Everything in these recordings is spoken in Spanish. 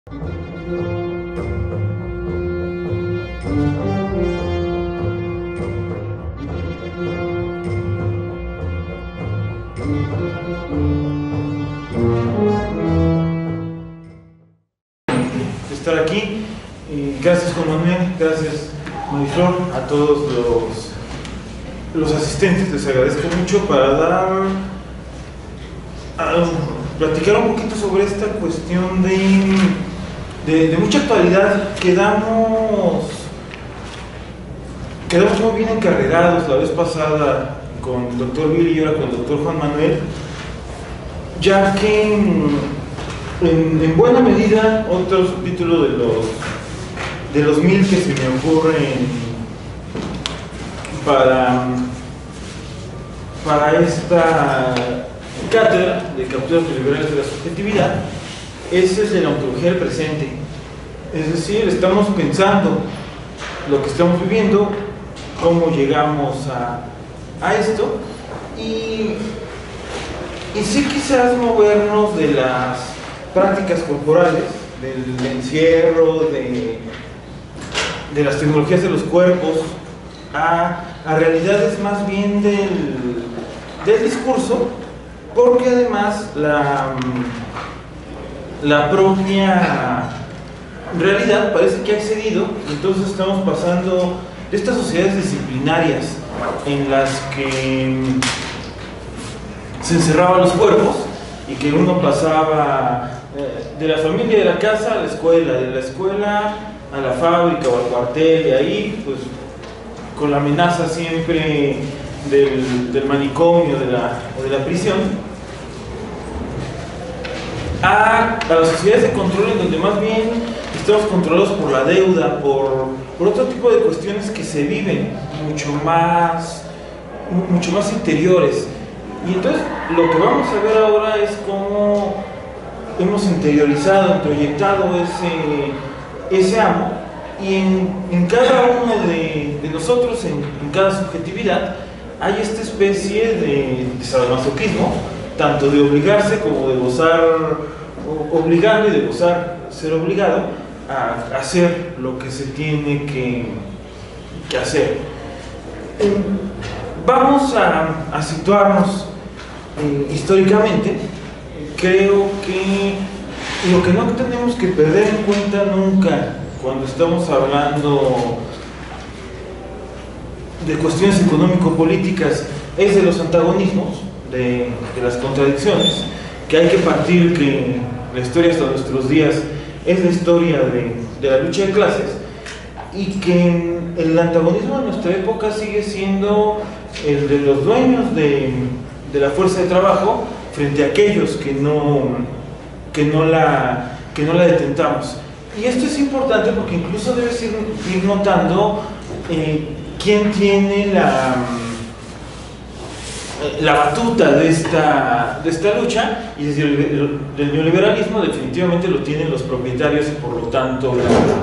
Estar aquí. Gracias Juan Manuel, gracias Mariflor, a todos los asistentes, les agradezco mucho para platicar un poquito sobre esta cuestión de mucha actualidad. Quedamos muy bien encarrerados la vez pasada con el doctor Billy y ahora con el doctor Juan Manuel, ya que en buena medida otro subtítulo de los 1000 que se me ocurren para esta cátedra de capturas liberales de la subjetividad es el de la ontología del presente. Es decir, estamos pensando lo que estamos viviendo, cómo llegamos a esto, y sí quizás movernos de las prácticas corporales, del encierro, de las tecnologías de los cuerpos, a realidades más bien del discurso, porque además la propia realidad parece que ha excedido. Entonces estamos pasando de estas sociedades disciplinarias en las que se encerraban los cuerpos y que uno pasaba de la familia, de la casa a la escuela, de la escuela a la fábrica o al cuartel, y ahí pues con la amenaza siempre del manicomio o de la prisión, a las sociedades de control en donde más bien estamos controlados por la deuda, por otro tipo de cuestiones que se viven mucho más interiores. Y entonces lo que vamos a ver ahora es cómo hemos interiorizado, proyectado ese amo, y en cada uno de nosotros, en cada subjetividad, hay esta especie de sadomasoquismo, tanto de obligarse como de gozar obligando y de gozar ser obligado a hacer lo que se tiene que hacer. Vamos a situarnos históricamente. Creo que lo que no tenemos que perder en cuenta nunca cuando estamos hablando de cuestiones económico-políticas es de los antagonismos, de las contradicciones, que hay que partir que la historia hasta nuestros días es la historia de la lucha de clases, y que el antagonismo de nuestra época sigue siendo el de los dueños de la fuerza de trabajo frente a aquellos que no la detentamos. Y esto es importante porque incluso debes ir notando quién tiene la batuta de esta lucha, y desde el neoliberalismo definitivamente lo tienen los propietarios y por lo tanto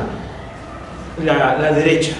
la derecha.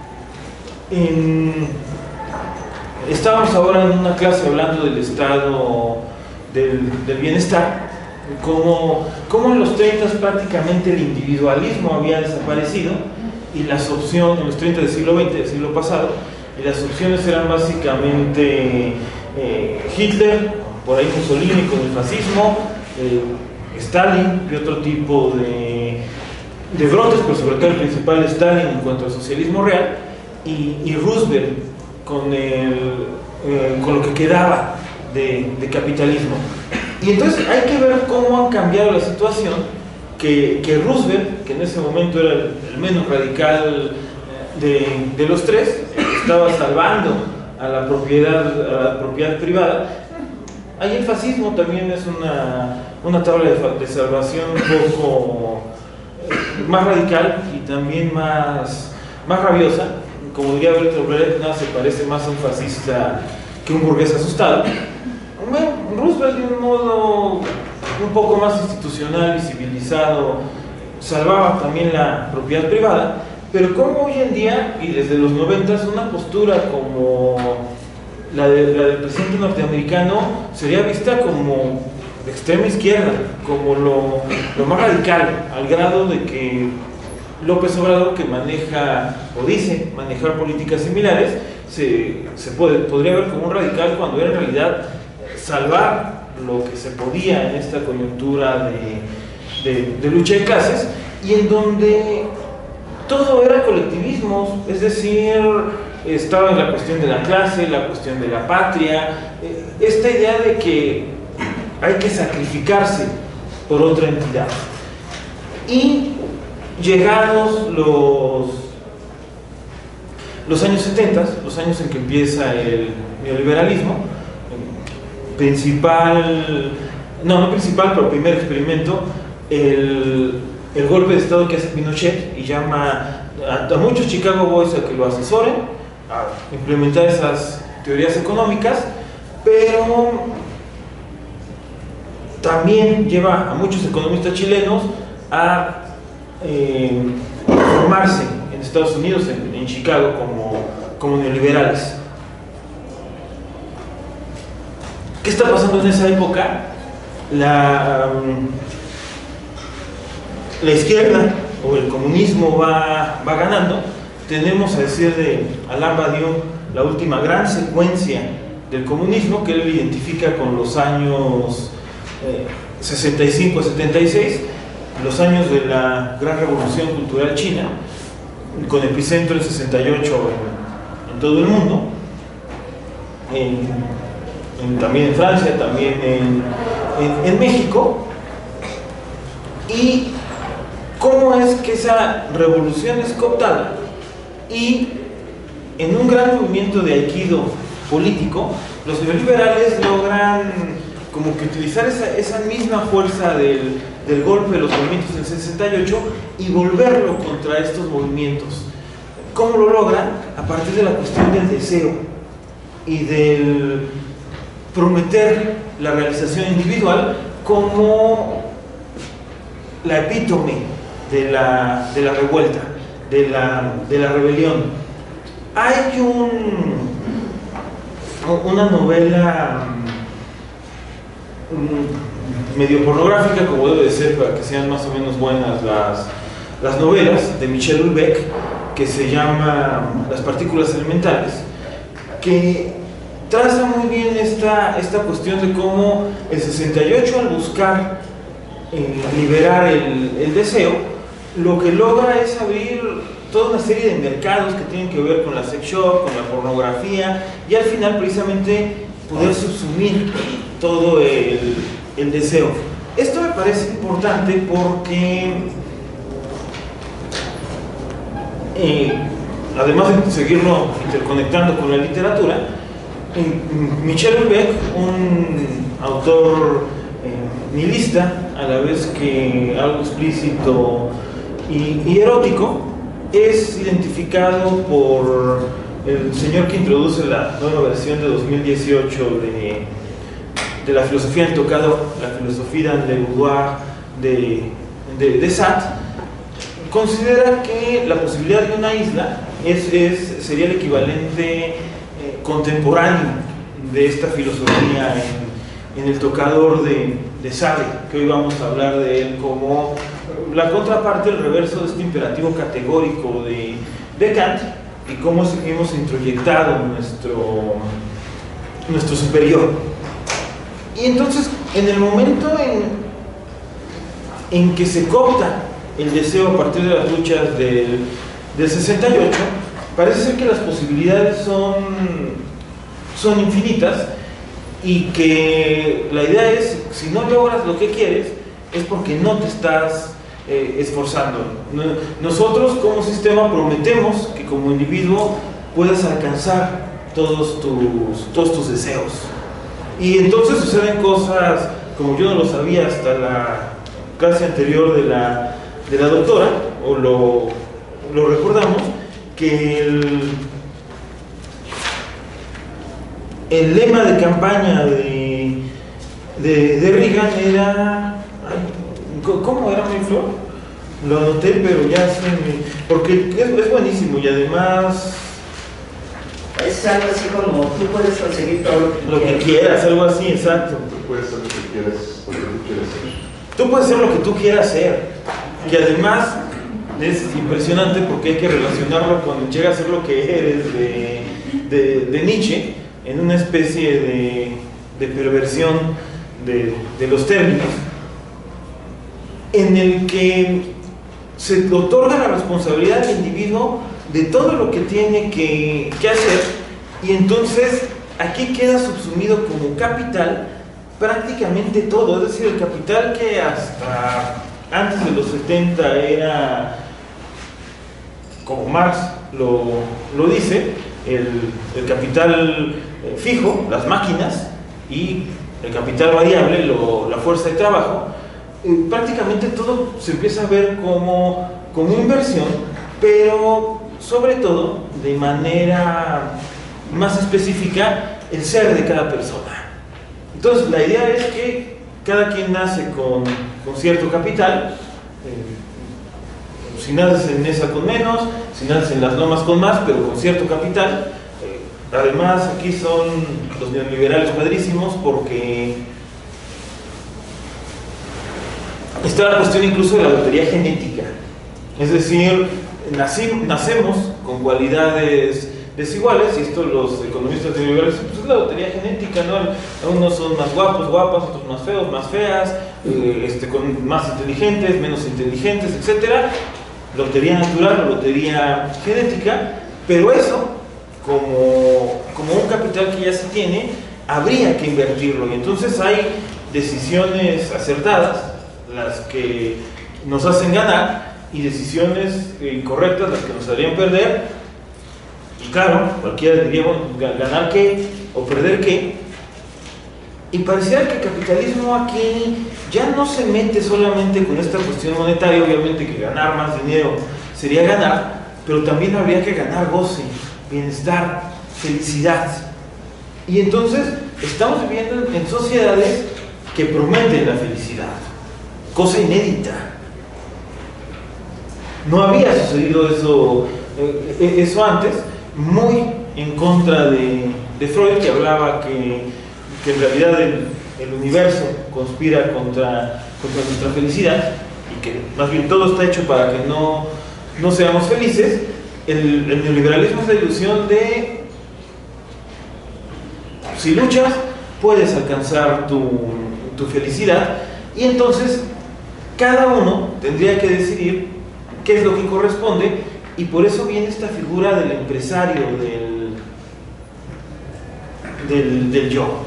Estábamos ahora en una clase hablando del estado del bienestar, como en los 30 prácticamente el individualismo había desaparecido, y las opciones, en los 30 del siglo XX, del siglo pasado, y las opciones eran básicamente Hitler, por ahí Mussolini con el fascismo, Stalin y otro tipo de brotes, pero sobre todo el principal Stalin en cuanto al socialismo real, y Roosevelt con lo que quedaba de capitalismo. Y entonces hay que ver cómo han cambiado la situación, que Roosevelt, que en ese momento era el menos radical de los tres, estaba salvando a la propiedad privada. Ahí el fascismo también es una tabla de salvación un poco más radical y también más rabiosa. Como diría Bertolt Brecht, nada se parece más a un fascista que un burgués asustado. Roosevelt, de un modo un poco más institucional y civilizado, salvaba también la propiedad privada, pero como hoy en día, y desde los 90, una postura como la del presidente norteamericano sería vista como de extrema izquierda, como lo más radical, al grado de que López Obrador, que maneja o dice manejar políticas similares, podría ver como un radical cuando era en realidad salvar lo que se podía en esta coyuntura de lucha de clases, y en donde todo era colectivismo, es decir, estaba en la cuestión de la clase, la cuestión de la patria, esta idea de que hay que sacrificarse por otra entidad. Y llegados los años 70, los años en que empieza el neoliberalismo, no principal, pero primer experimento, el golpe de estado que hace Pinochet y llama a muchos Chicago Boys a que lo asesoren, a implementar esas teorías económicas, pero también lleva a muchos economistas chilenos a formarse en Estados Unidos, en Chicago, como neoliberales. ¿Qué está pasando en esa época? La izquierda o el comunismo va ganando. Tenemos, a decir de Alain Badiou, la última gran secuencia del comunismo, que él identifica con los años 65 a 76, los años de la gran revolución cultural china, con epicentro en 68 en todo el mundo, también en Francia, también en México. Y cómo es que esa revolución es cooptada, y en un gran movimiento de aikido político, los neoliberales logran como que utilizar esa misma fuerza del golpe de los movimientos del 68 y volverlo contra estos movimientos. ¿Cómo lo logran? A partir de la cuestión del deseo y del prometer la realización individual como la epítome de la revuelta, de la rebelión. Hay una novela medio pornográfica, como debe de ser para que sean más o menos buenas las novelas, de Michel Houellebecq, que se llama Las partículas elementales, que traza muy bien esta cuestión de cómo el 68, al buscar liberar el deseo, lo que logra es abrir toda una serie de mercados que tienen que ver con la sex shop, con la pornografía, y al final precisamente poder subsumir todo el deseo. Esto me parece importante porque además de seguirlo interconectando con la literatura, Michel Houellebecq, un autor nihilista, a la vez que algo explícito y erótico, es identificado por el señor que introduce la nueva versión de 2018 de la filosofía del tocado, la filosofía de boudoir de Sartre. Considera que la posibilidad de una isla sería el equivalente contemporáneo de esta filosofía en el tocador de Sartre, que hoy vamos a hablar de él como la contraparte, el reverso de este imperativo categórico de Kant, y cómo hemos introyectado nuestro superior. Y entonces, en el momento en que se coopta el deseo a partir de las luchas del 68, parece ser que las posibilidades son infinitas, y que la idea es, si no logras lo que quieres, es porque no te estás esforzando. Nosotros como sistema prometemos que como individuo puedas alcanzar todos tus deseos, y entonces suceden cosas como yo no lo sabía hasta la clase anterior de la doctora, o lo recordamos, que el lema de campaña de Reagan era... ¿Cómo era, mi Flor? Lo anoté, pero ya porque es buenísimo, y además... Es algo así como, tú puedes conseguir todo lo que quieras, algo así, exacto. Tú puedes hacer lo que quieras, porque tú quieres ser. Tú puedes ser lo que tú quieras ser, y además es impresionante porque hay que relacionarlo cuando llega a ser lo que eres de Nietzsche, en una especie de perversión de los términos, en el que se otorga la responsabilidad al individuo de todo lo que tiene que hacer, y entonces aquí queda subsumido como capital prácticamente todo, es decir, el capital que hasta antes de los 70 era, como Marx lo dice, el capital fijo, las máquinas, y el capital variable, la fuerza de trabajo. Prácticamente todo se empieza a ver como inversión, pero sobre todo de manera más específica el ser de cada persona. Entonces la idea es que cada quien nace con cierto capital, si naces en Nesa con menos, si naces en Las Lomas con más, pero con cierto capital. Además aquí son los neoliberales padrísimos porque está la cuestión incluso de la lotería genética, es decir, nacemos con cualidades desiguales, y esto los economistas neoliberales, pues es la lotería genética, ¿no? Unos son más guapos, guapas, otros más feos, más feas, más inteligentes, menos inteligentes, etc. Lotería natural o lotería genética, pero eso, como un capital que ya se tiene, habría que invertirlo, y entonces hay decisiones acertadas, las que nos hacen ganar, y decisiones incorrectas, las que nos harían perder. Y claro, cualquiera diría, bueno, ganar qué o perder qué. Y pareciera que el capitalismo aquí ya no se mete solamente con esta cuestión monetaria. Obviamente que ganar más dinero sería ganar, pero también habría que ganar goce, bienestar, felicidad. Y entonces estamos viviendo en sociedades que prometen la felicidad, cosa inédita. No había sucedido eso antes, muy en contra de Freud, que hablaba que en realidad el universo conspira contra nuestra felicidad, y que más bien todo está hecho para que no seamos felices. El neoliberalismo es la ilusión de si luchas puedes alcanzar tu felicidad, y entonces cada uno tendría que decidir qué es lo que corresponde, y por eso viene esta figura del empresario, del yo,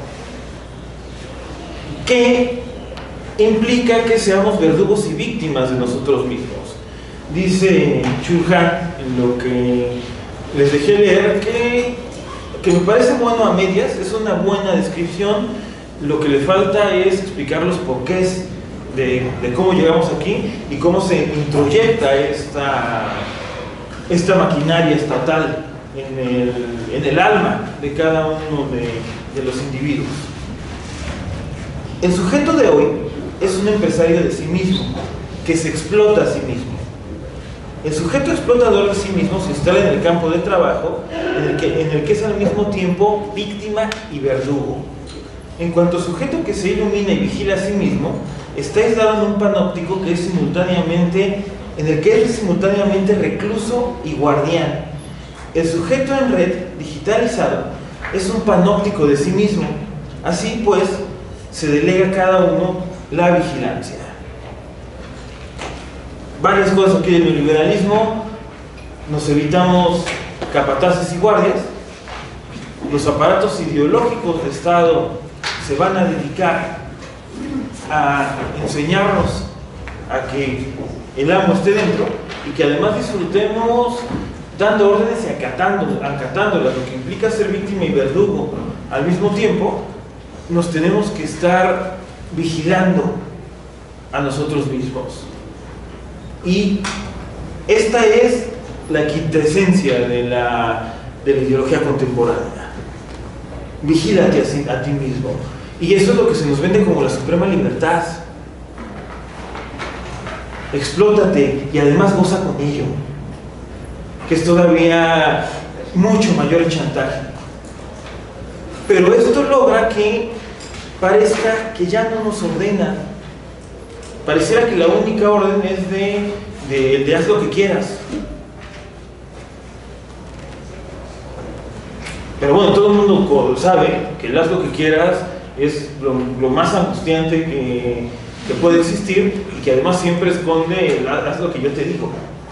que implica que seamos verdugos y víctimas de nosotros mismos. Dice Churhan, en lo que les dejé leer, que me parece bueno a medias, es una buena descripción. Lo que le falta es explicar los porqués de cómo llegamos aquí y cómo se introyecta esta maquinaria estatal en el alma de cada uno de los individuos. El sujeto de hoy es un empresario de sí mismo, que se explota a sí mismo. El sujeto explotador de sí mismo se instala en el campo de trabajo, en el que es al mismo tiempo víctima y verdugo. En cuanto sujeto que se ilumina y vigila a sí mismo, está aislado en un panóptico en el que es simultáneamente recluso y guardián. El sujeto en red, digitalizado, es un panóptico de sí mismo. Así pues, se delega a cada uno la vigilancia. Varias cosas aquí del neoliberalismo: nos evitamos capataces y guardias, los aparatos ideológicos de Estado se van a dedicar a enseñarnos a que el amo esté dentro, y que además disfrutemos dando órdenes y acatándolas, lo que implica ser víctima y verdugo al mismo tiempo. Nos tenemos que estar vigilando a nosotros mismos, y esta es la quintesencia de la ideología contemporánea. Vigílate a ti mismo, y eso es lo que se nos vende como la suprema libertad. Explótate y además goza con ello, que es todavía mucho mayor el chantaje. Pero esto logra que parezca que ya no nos ordena Pareciera que la única orden es de haz lo que quieras. Pero bueno, todo el mundo sabe que el haz lo que quieras es lo más angustiante que puede existir, y que además siempre esconde el haz lo que yo te digo.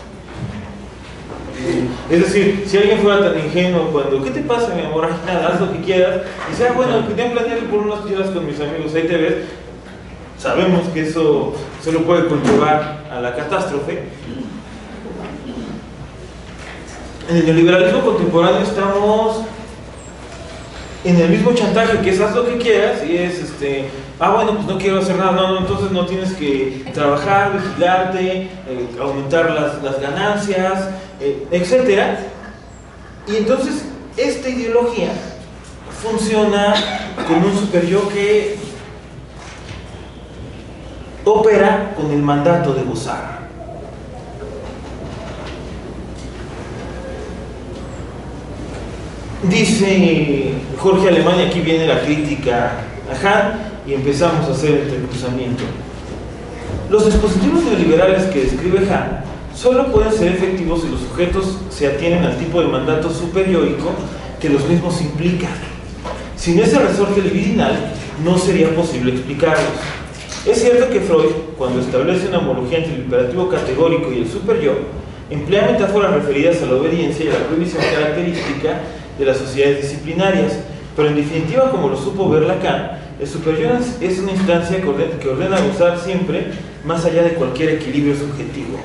Es decir, si alguien fuera tan ingenuo cuando, ¿qué te pasa, mi amor? Ay, nada, haz lo que quieras, y sea, bueno, quería planear ir por unas chelas con mis amigos, ahí te ves. Sabemos que eso solo puede conllevar a la catástrofe. En el neoliberalismo contemporáneo estamos en el mismo chantaje, que es haz lo que quieras, y es bueno, pues no quiero hacer nada, no, entonces no tienes que trabajar, vigilarte, aumentar las ganancias, etcétera. Y entonces esta ideología funciona como un superyo que opera con el mandato de gozar. Dice Jorge Alemán, y aquí viene la crítica a Hahn, y empezamos a hacer el entrecruzamiento. Los dispositivos neoliberales que describe Hahn solo pueden ser efectivos si los sujetos se atienen al tipo de mandato superiórico que los mismos implican. Sin ese resorte libidinal no sería posible explicarlos. Es cierto que Freud, cuando establece una homología entre el imperativo categórico y el superyo, emplea metáforas referidas a la obediencia y a la prohibición característica de las sociedades disciplinarias, pero en definitiva, como lo supo ver Lacan, el superyo es una instancia que ordena gozar siempre, más allá de cualquier equilibrio subjetivo.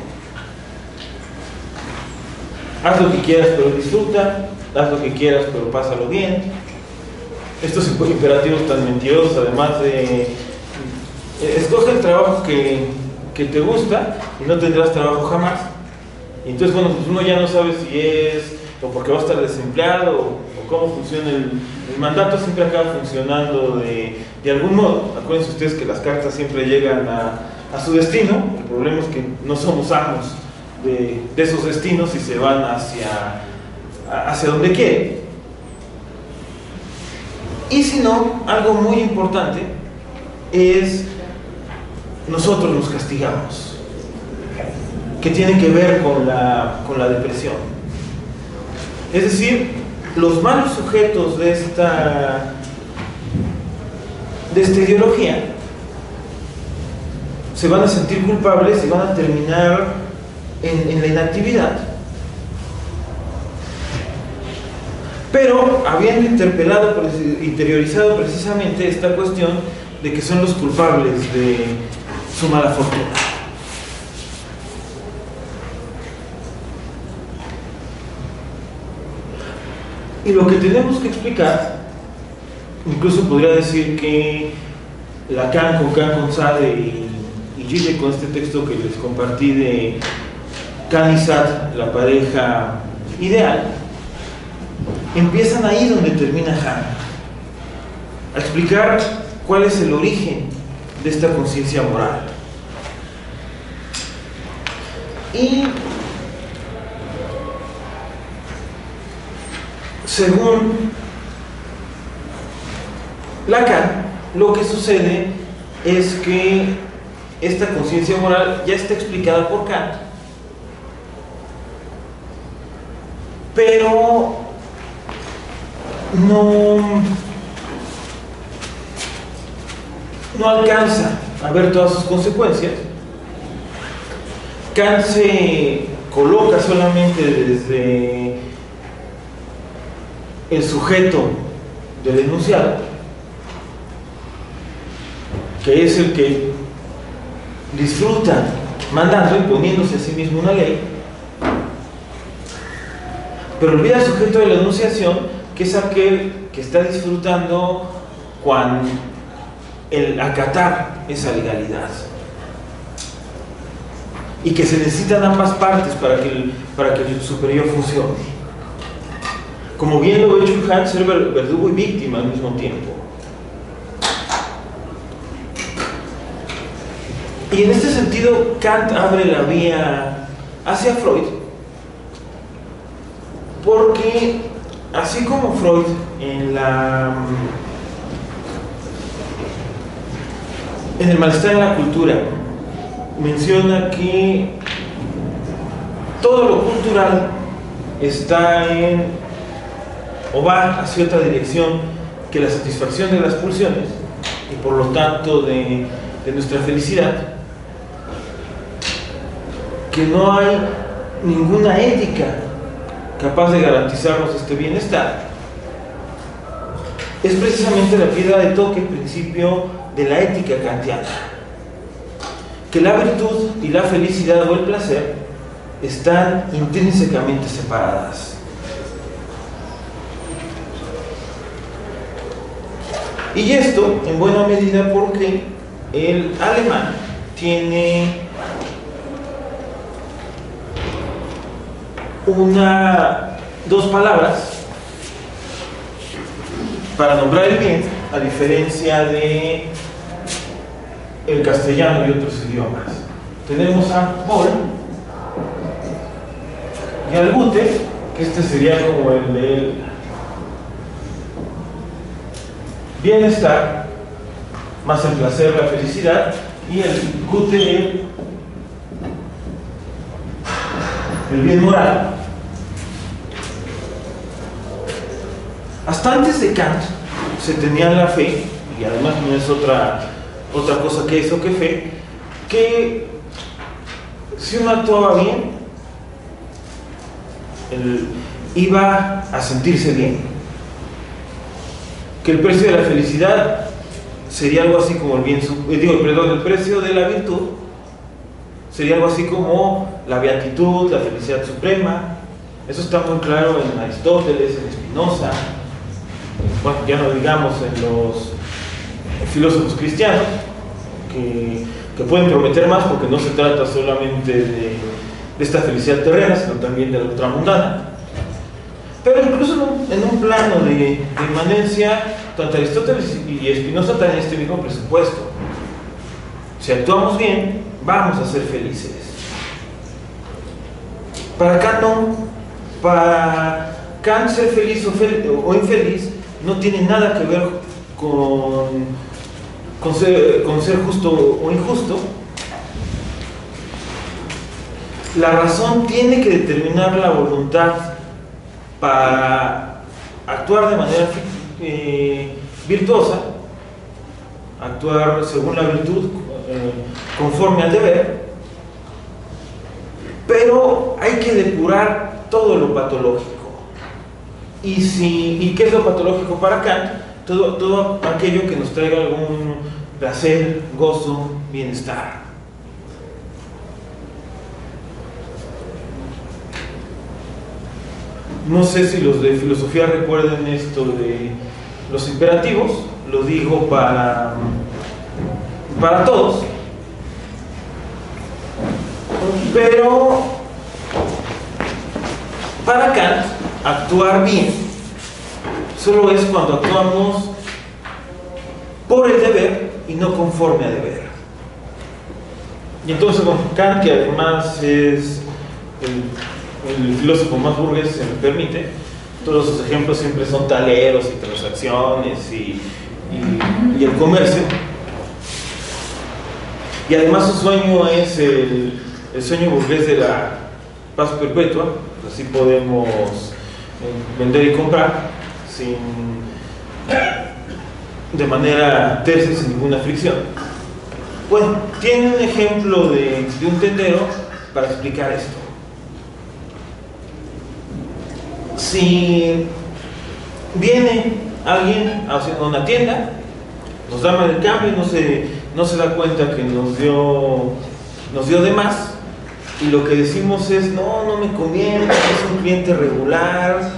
Haz lo que quieras, pero disfruta. Haz lo que quieras, pero pásalo bien. Estos imperativos tan mentirosos, además de escoge el trabajo que te gusta y no tendrás trabajo jamás. Y entonces, bueno, pues uno ya no sabe si es o porque va a estar desempleado o cómo funciona el mandato. Siempre acaba funcionando de algún modo. Acuérdense ustedes que las cartas siempre llegan a su destino. El problema es que no somos amos de esos destinos y se van hacia donde quieren. Y si no, algo muy importante es nosotros nos castigamos, que tiene que ver con la depresión. Es decir, los malos sujetos de esta ideología se van a sentir culpables y van a terminar en la inactividad. Pero habiendo interiorizado precisamente esta cuestión de que son los culpables de su mala fortuna. Y lo que tenemos que explicar, incluso podría decir que Lacan con Sade y Gide con este texto que les compartí de Kahn y Sade, la pareja ideal, empiezan ahí donde termina Hahn, a explicar cuál es el origen de esta conciencia moral. Y según Lacan, lo que sucede es que esta conciencia moral ya está explicada por Kant, pero no alcanza a ver todas sus consecuencias. Kant se coloca solamente desde el sujeto del enunciado, que es el que disfruta mandando y poniéndose a sí mismo una ley, pero olvida el sujeto de la enunciación, que es aquel que está disfrutando cuando el acatar esa legalidad, y que se necesitan ambas partes para que el superior funcione. Como bien lo ha hecho Kant, ser verdugo y víctima al mismo tiempo. Y en este sentido, Kant abre la vía hacia Freud, porque así como Freud en el malestar en la cultura menciona que todo lo cultural está en, o va hacia otra dirección que la satisfacción de las pulsiones y por lo tanto de nuestra felicidad, que no hay ninguna ética capaz de garantizarnos este bienestar. Es precisamente la piedra de toque, principio de la ética kantiana, que la virtud y la felicidad o el placer están intrínsecamente separadas. Y esto en buena medida porque el alemán tiene dos palabras para nombrar el bien, a diferencia de el castellano y otros idiomas. Tenemos a Wohl y al Gute, que este sería como el del bienestar, más el placer, la felicidad, y el Gute, el bien moral. Hasta antes de Kant se tenía la fe, y además no es otra cosa que eso que fe, que si uno actuaba bien, iba a sentirse bien, que el precio de la felicidad sería algo así como el precio de la virtud sería algo así como la beatitud, la felicidad suprema. Eso está muy claro en Aristóteles, en Spinoza, bueno, ya no digamos en los filósofos cristianos, que pueden prometer más porque no se trata solamente de esta felicidad terrena, sino también de la ultramundana. Pero incluso en un plano de inmanencia, tanto Aristóteles y Spinoza están en este mismo presupuesto. Si actuamos bien, vamos a ser felices. Para Kant no. Para Kant ser feliz o infeliz no tiene nada que ver con ser justo o injusto. La razón tiene que determinar la voluntad para actuar de manera virtuosa, actuar según la virtud, conforme al deber, pero hay que depurar todo lo patológico. ¿Y qué es lo patológico para Kant? Todo aquello que nos traiga algún placer, gozo, bienestar. No sé si los de filosofía recuerden esto de los imperativos, lo digo para todos, pero para Kant actuar bien solo es cuando actuamos por el deber y no conforme a deber. Y entonces con Kant, que además es el filósofo más burgués, se me permite, todos sus ejemplos siempre son taleros y transacciones y el comercio, y además su sueño es el sueño burgués de la paz perpetua. Así podemos vender y comprar de manera tersa y sin ninguna fricción. Bueno, tiene un ejemplo de un tendero para explicar esto. Si viene alguien a una tienda, nos da mal el cambio y no se da cuenta que nos dio de más, y lo que decimos es: no me conviene, es un cliente regular,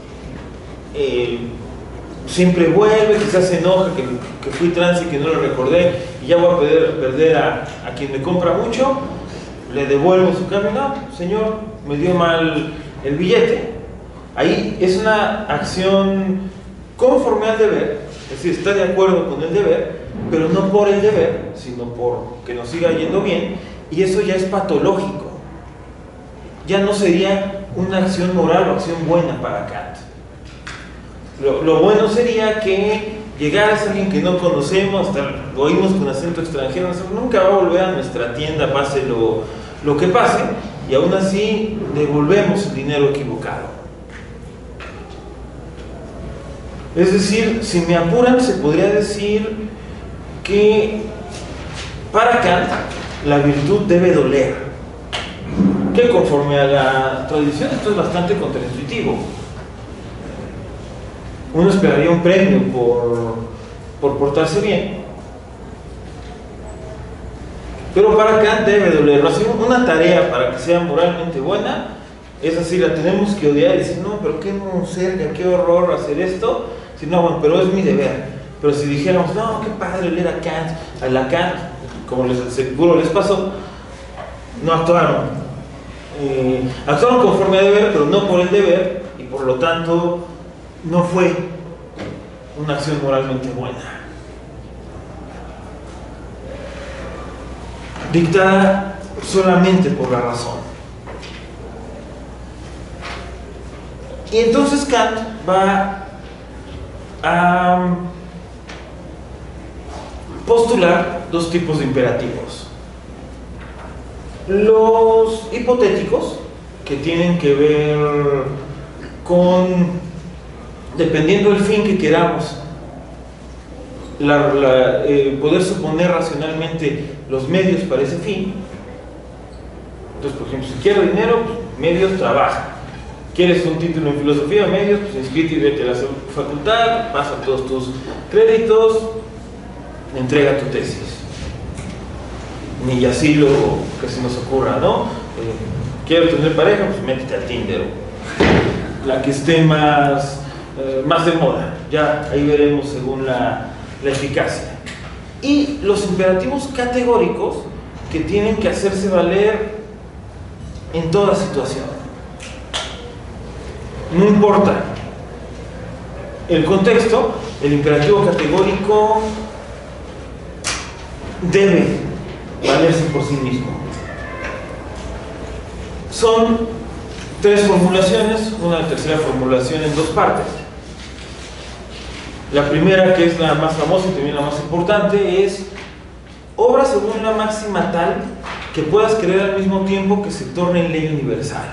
siempre vuelve, quizás se enoja que fui trans y que no lo recordé y ya voy a perder a quien me compra mucho. Le devuelvo su cambio. No, señor, me dio mal el billete. Ahí es una acción conforme al deber, es decir, está de acuerdo con el deber, pero no por el deber, sino por que nos siga yendo bien, y eso ya es patológico. Ya no sería una acción moral o acción buena para Kant. Lo bueno sería que llegar es alguien que no conocemos, lo oímos con acento extranjero, nunca va a volver a nuestra tienda, pase lo que pase, y aún así devolvemos el dinero equivocado. Es decir, si me apuran, se podría decir que para Kant la virtud debe doler, que conforme a la tradición esto es bastante contraintuitivo. Uno esperaría un premio por portarse bien, pero para Kant debe doler. Una tarea para que sea moralmente buena es así, la tenemos que odiar y decir, no, pero qué monserga, qué horror hacer esto. Si no, bueno, pero es mi deber. Pero si dijéramos, no, qué padre leer a Kant, a Lacan, como seguro les pasó, no actuaron. Actuaron conforme a deber, pero no por el deber, y por lo tanto no fue una acción moralmente buena. Dictada solamente por la razón. Y entonces Kant va a postular dos tipos de imperativos: los hipotéticos, que tienen que ver con, dependiendo del fin que queramos, poder suponer racionalmente los medios para ese fin. Entonces, por ejemplo, si quiero dinero, pues, medios, trabaja. ¿Quieres un título en filosofía o medios? Pues inscríbete y vete a la facultad, pasa todos tus créditos, entrega tu tesis. Ni así lo que se nos ocurra, ¿no? Quiero tener pareja, pues métete al Tinder, la que esté más de moda. Ya ahí veremos según la eficacia. Y los imperativos categóricos, que tienen que hacerse valer en toda situación. No importa el contexto, el imperativo categórico debe valerse por sí mismo. Son tres formulaciones, una tercera formulación en dos partes. La primera, que es la más famosa y también la más importante, es: obra según la máxima tal que puedas creer al mismo tiempo que se torne en ley universal.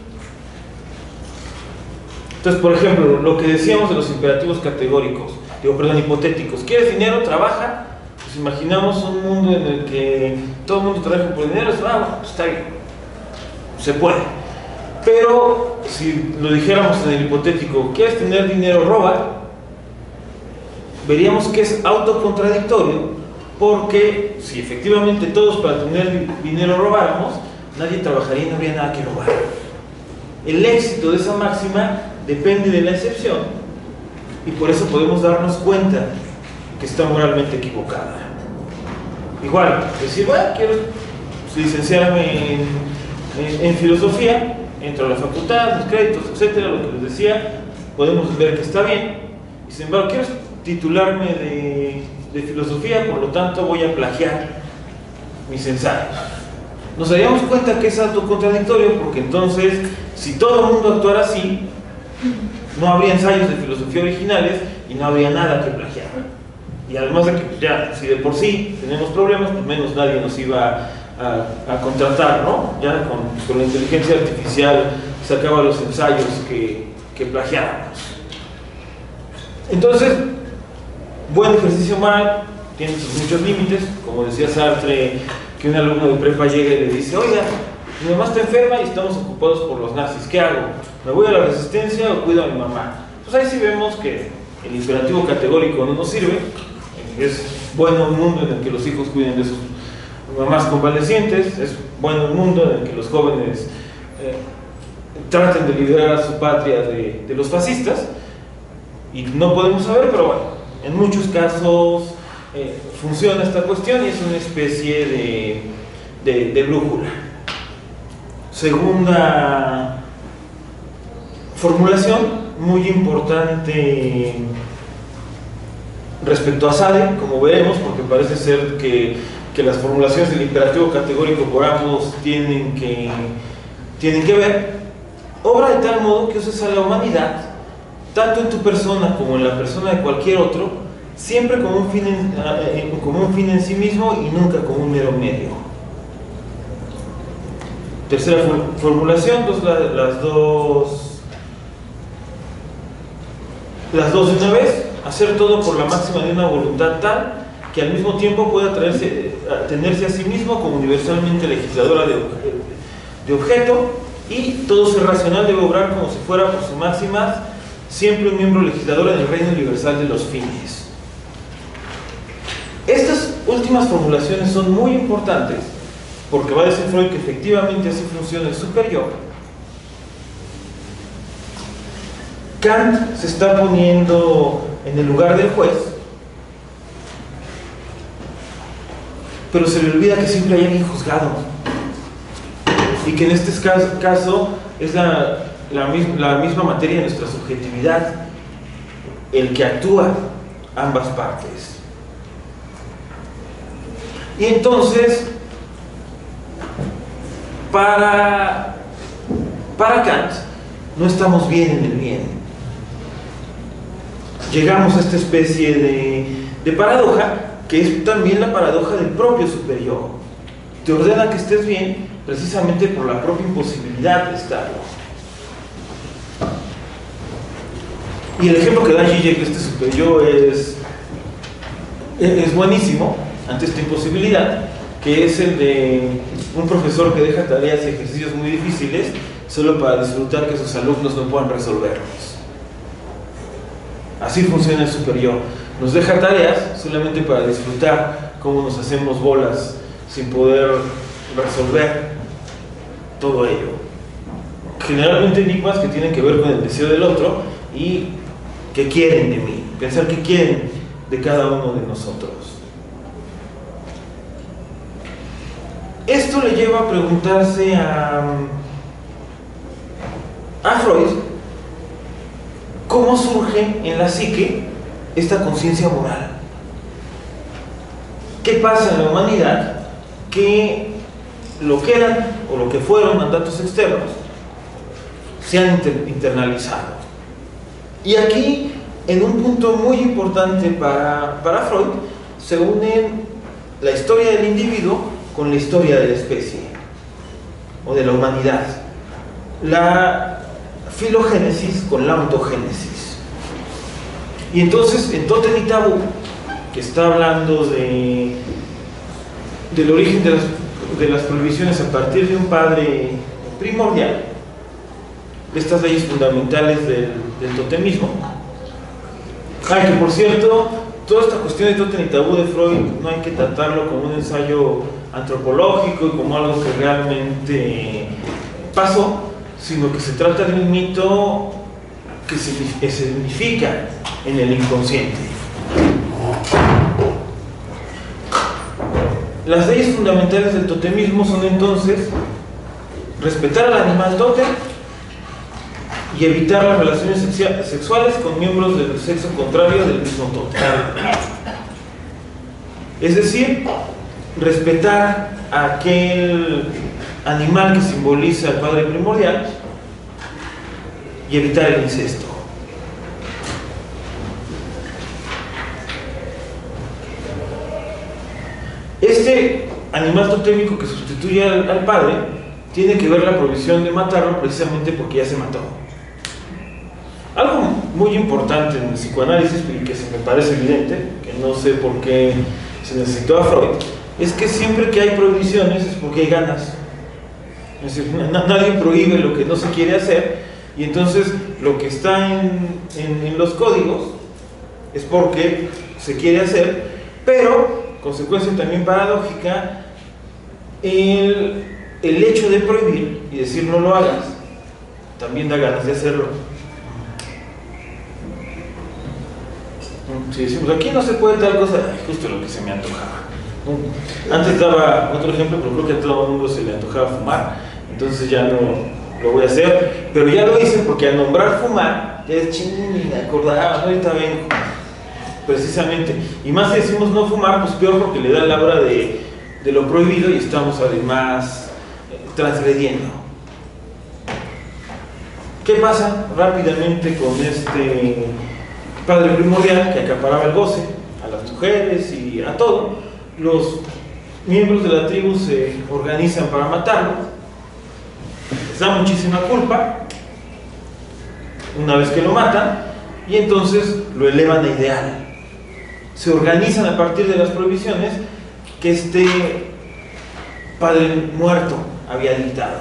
Entonces, por ejemplo, lo que decíamos de los imperativos categóricos, hipotéticos: ¿quieres dinero? Trabaja. Pues imaginamos un mundo en el que todo el mundo trabaja por dinero. Bueno, pues está bien, se puede. Pero si lo dijéramos en el hipotético: ¿quieres tener dinero? Roba. Veríamos que es autocontradictorio, porque si efectivamente todos para tener dinero robáramos, nadie trabajaría y no habría nada que robar. El éxito de esa máxima depende de la excepción, y por eso podemos darnos cuenta que está moralmente equivocada. Igual, decir, bueno, quiero licenciarme en filosofía, entro a la facultad, los créditos, etcétera, lo que les decía, podemos ver que está bien. Y sin embargo, quiero titularme de filosofía, por lo tanto voy a plagiar mis ensayos. Nos daríamos cuenta que es autocontradictorio, porque entonces, si todo el mundo actuara así, no habría ensayos de filosofía originales y no habría nada que plagiar. Y además de que ya, si de por sí tenemos problemas, pues menos nadie nos iba a contratar, ¿no? Ya con la inteligencia artificial sacaba los ensayos que plagiábamos. Entonces, buen ejercicio moral tiene sus muchos límites. Como decía Sartre, que un alumno de prepa llega y le dice: oiga, mi mamá está enferma y estamos ocupados por los nazis, ¿qué hago? ¿Me voy a la resistencia o cuido a mi mamá? Pues ahí sí vemos que el imperativo categórico no nos sirve. Es bueno un mundo en el que los hijos cuiden de sus mamás convalecientes, es bueno un mundo en el que los jóvenes traten de liberar a su patria de los fascistas, y no podemos saber, pero bueno, en muchos casos funciona esta cuestión y es una especie de brújula. Segunda formulación, muy importante respecto a Sade, como veremos, porque parece ser que las formulaciones del imperativo categórico por ambos tienen que ver. Obra de tal modo que uses a la humanidad, tanto en tu persona como en la persona de cualquier otro, siempre como un fin en sí mismo y nunca como un mero medio. Tercera formulación, las dos de una vez: hacer todo por la máxima de una voluntad tal que al mismo tiempo pueda tenerse a sí mismo como universalmente legisladora de objeto, y todo ser racional debe obrar como si fuera por sus máximas siempre un miembro legislador en el reino universal de los fines. Estas últimas formulaciones son muy importantes porque va a decir Freud que efectivamente así funciona el superyo. Kant se está poniendo en el lugar del juez, pero se le olvida que siempre hay alguien juzgado y que en este caso es la misma materia de nuestra subjetividad el que actúa ambas partes. Y entonces para Kant no estamos bien en el bien. Llegamos a esta especie de paradoja, que es también la paradoja del propio superyo. Te ordena que estés bien precisamente por la propia imposibilidad de estarlo. Y el ejemplo que da Zizek de este superyo es buenísimo ante esta imposibilidad, que es el de un profesor que deja tareas y ejercicios muy difíciles solo para disfrutar que sus alumnos no puedan resolverlos. Así funciona el superyo. Nos deja tareas solamente para disfrutar cómo nos hacemos bolas sin poder resolver todo ello. Generalmente enigmas que tienen que ver con el deseo del otro y qué quieren de mí, pensar qué quieren de cada uno de nosotros. Esto le lleva a preguntarse a Freud cómo surge en la psique esta conciencia moral. ¿Qué pasa en la humanidad que lo que eran o lo que fueron mandatos externos se han internalizado? Y aquí, en un punto muy importante para Freud, se unen la historia del individuo con la historia de la especie o de la humanidad, la filogénesis con la ontogénesis. Y entonces en Totem y Tabú, que está hablando del origen de las prohibiciones a partir de un padre primordial, de estas leyes fundamentales del totemismo. Que por cierto, toda esta cuestión de Totem y Tabú de Freud no hay que tratarlo como un ensayo antropológico y como algo que realmente pasó, sino que se trata de un mito que se significa en el inconsciente. Las leyes fundamentales del totemismo son entonces respetar al animal tótem y evitar las relaciones sexuales con miembros del sexo contrario del mismo tótem. Es decir, respetar a aquel animal que simboliza al padre primordial y evitar el incesto. Este animal totémico que sustituye al padre tiene que ver la prohibición de matarlo precisamente porque ya se mató. Algo muy importante en el psicoanálisis y que se me parece evidente, que no sé por qué se necesitó a Freud, es que siempre que hay prohibiciones es porque hay ganas. Es decir, nadie prohíbe lo que no se quiere hacer, y entonces lo que está en los códigos es porque se quiere hacer, pero, consecuencia también paradójica, el hecho de prohibir y decir no lo hagas también da ganas de hacerlo. Si decimos aquí no se puede tal cosa, justo lo que se me antojaba. Antes daba otro ejemplo, pero creo que a todo el mundo se le antojaba fumar, entonces ya no lo voy a hacer, pero ya lo hice porque al nombrar fumar ya es ching, me acordaba, ahorita vengo, precisamente. Y más si decimos no fumar, pues peor, porque le da la hora de lo prohibido y estamos además transgrediendo. ¿Qué pasa rápidamente con este padre primordial que acaparaba el goce? las mujeres y a todo, los miembros de la tribu se organizan para matarlo, les da muchísima culpa una vez que lo matan, y entonces lo elevan a ideal. Se organizan a partir de las prohibiciones que este padre muerto había dictado.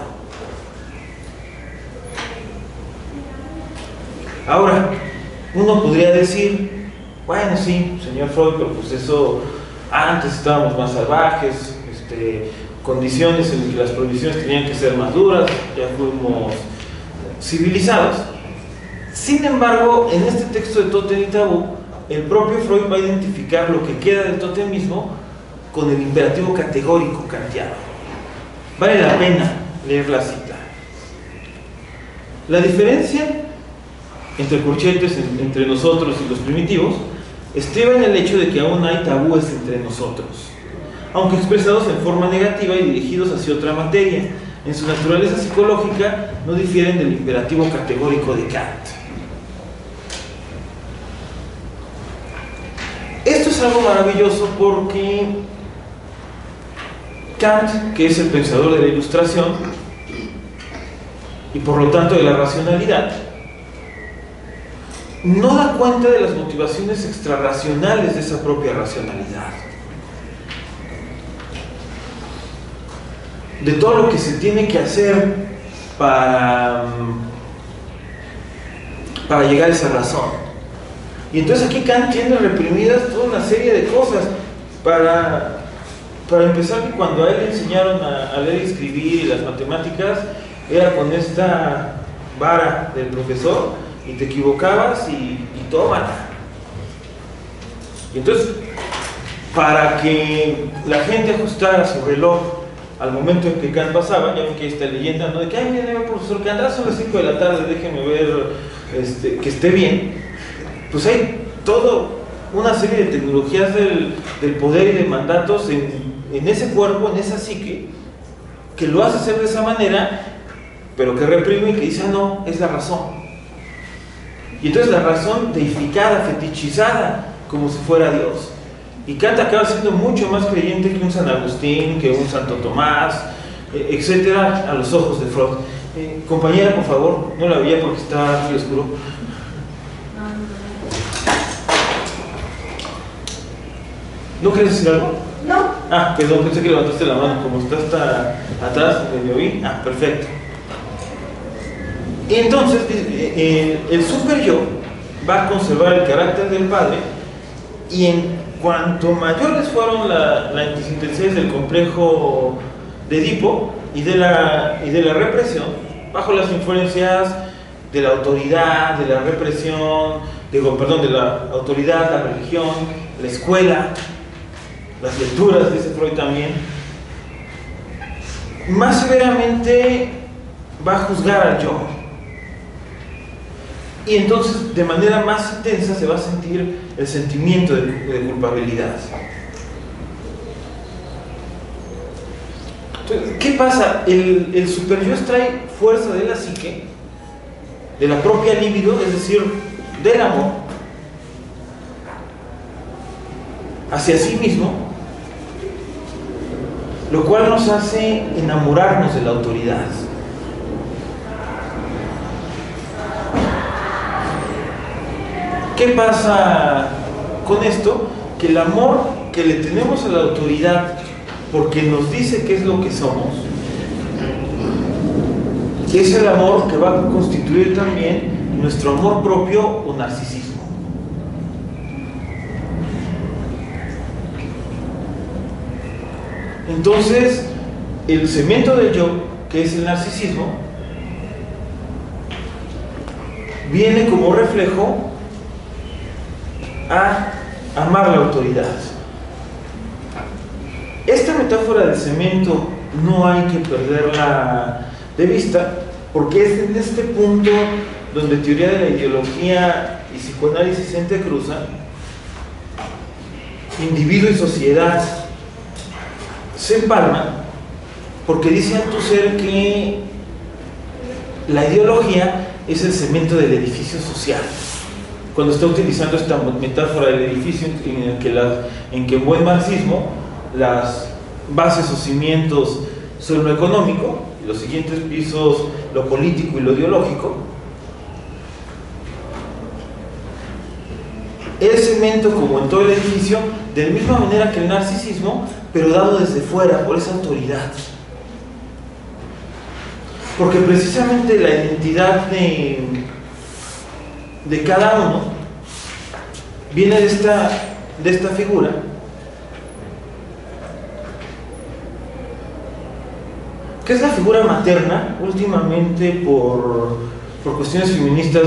Ahora, uno podría decir, bueno, sí, señor Freud, pero pues eso, antes estábamos más salvajes, condiciones en que las prohibiciones tenían que ser más duras, ya fuimos civilizados. Sin embargo, en este texto de Tótem y Tabú, el propio Freud va a identificar lo que queda del totemismo con el imperativo categórico kantiano. Vale la pena leer la cita. La diferencia entre corchetes, entre nosotros y los primitivos, estriba en el hecho de que aún hay tabúes entre nosotros, aunque expresados en forma negativa y dirigidos hacia otra materia. En su naturaleza psicológica no difieren del imperativo categórico de Kant. Esto es algo maravilloso porque Kant, que es el pensador de la Ilustración y por lo tanto de la racionalidad, no da cuenta de las motivaciones extrarracionales de esa propia racionalidad, de todo lo que se tiene que hacer para llegar a esa razón. Y entonces aquí Kant tiene reprimidas toda una serie de cosas. Para empezar, que cuando a él le enseñaron a leer y escribir y las matemáticas, era con esta vara del profesor, y te equivocabas y tómala. Y entonces, para que la gente ajustara su reloj al momento en que Kant pasaba, ya ven que hay esta leyenda, ¿no? De que, ay, mira, el profesor Kant, son las 5 de la tarde, déjenme ver que esté bien. Pues hay toda una serie de tecnologías del poder y de mandatos en ese cuerpo, en esa psique, que lo hace ser de esa manera, pero que reprime y que dice, ah, no, es la razón. Y entonces la razón deificada, fetichizada, como si fuera Dios. Y Kant acaba siendo mucho más creyente que un San Agustín, que un Santo Tomás, etcétera, a los ojos de Freud. Compañera, por favor, no la veía porque está muy oscuro. ¿No quieres decir algo? No. Ah, perdón, pensé que levantaste la mano, como está hasta atrás, me oí. Ah, perfecto. Y entonces, el super yo va a conservar el carácter del padre, y en cuanto mayores fueron las intensidades del complejo de Edipo y de la represión, bajo las influencias de la autoridad, de la represión, de la autoridad, la religión, la escuela, las lecturas, dice Freud también, más severamente va a juzgar al yo. Y entonces, de manera más intensa, se va a sentir el sentimiento de culpabilidad. Entonces, ¿qué pasa? El superyo extrae fuerza de la psique, de la propia libido, es decir, del amor, hacia sí mismo, lo cual nos hace enamorarnos de la autoridad. ¿Qué pasa con esto? Que el amor que le tenemos a la autoridad, porque nos dice qué es lo que somos, es el amor que va a constituir también nuestro amor propio o narcisismo. Entonces, el cemento del yo, que es el narcisismo, viene como reflejo a amar la autoridad. Esta metáfora del cemento no hay que perderla de vista, porque es en este punto donde teoría de la ideología y psicoanálisis se entrecruzan. Individuo y sociedad se empalman, porque dice Althusser que la ideología es el cemento del edificio social. cuando está utilizando esta metáfora del edificio en que en buen marxismo las bases o cimientos son lo económico, y los siguientes pisos lo político y lo ideológico. El cemento, como en todo el edificio, de la misma manera que el narcisismo, pero dado desde fuera, por esa autoridad. Porque precisamente la identidad de cada uno viene de esta figura que es la figura materna. Últimamente por cuestiones feministas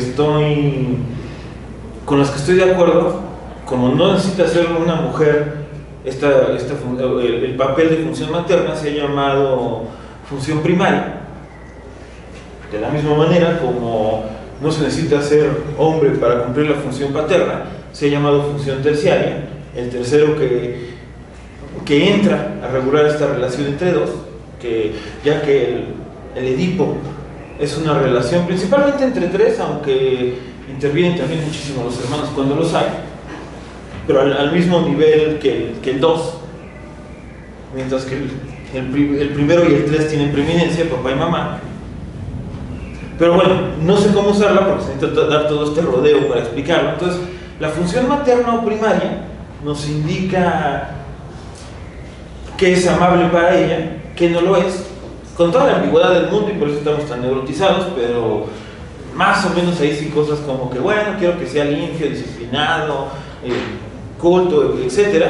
con las que estoy de acuerdo, como no necesita ser una mujer el papel de función materna se ha llamado función primaria. De la misma manera como no se necesita ser hombre para cumplir la función paterna, se ha llamado función terciaria, el tercero que entra a regular esta relación entre dos, ya que el Edipo es una relación principalmente entre tres, aunque intervienen también muchísimo los hermanos cuando los hay, pero al mismo nivel que el 2, mientras que el primero y el 3 tienen preeminencia, papá y mamá. Pero bueno, no sé cómo usarla porque se necesita dar todo este rodeo para explicarlo. Entonces, la función materna o primaria nos indica qué es amable para ella, qué no lo es, con toda la ambigüedad del mundo, y por eso estamos tan neurotizados, pero más o menos ahí sí cosas como que, bueno, quiero que sea limpio, disciplinado, culto, etc.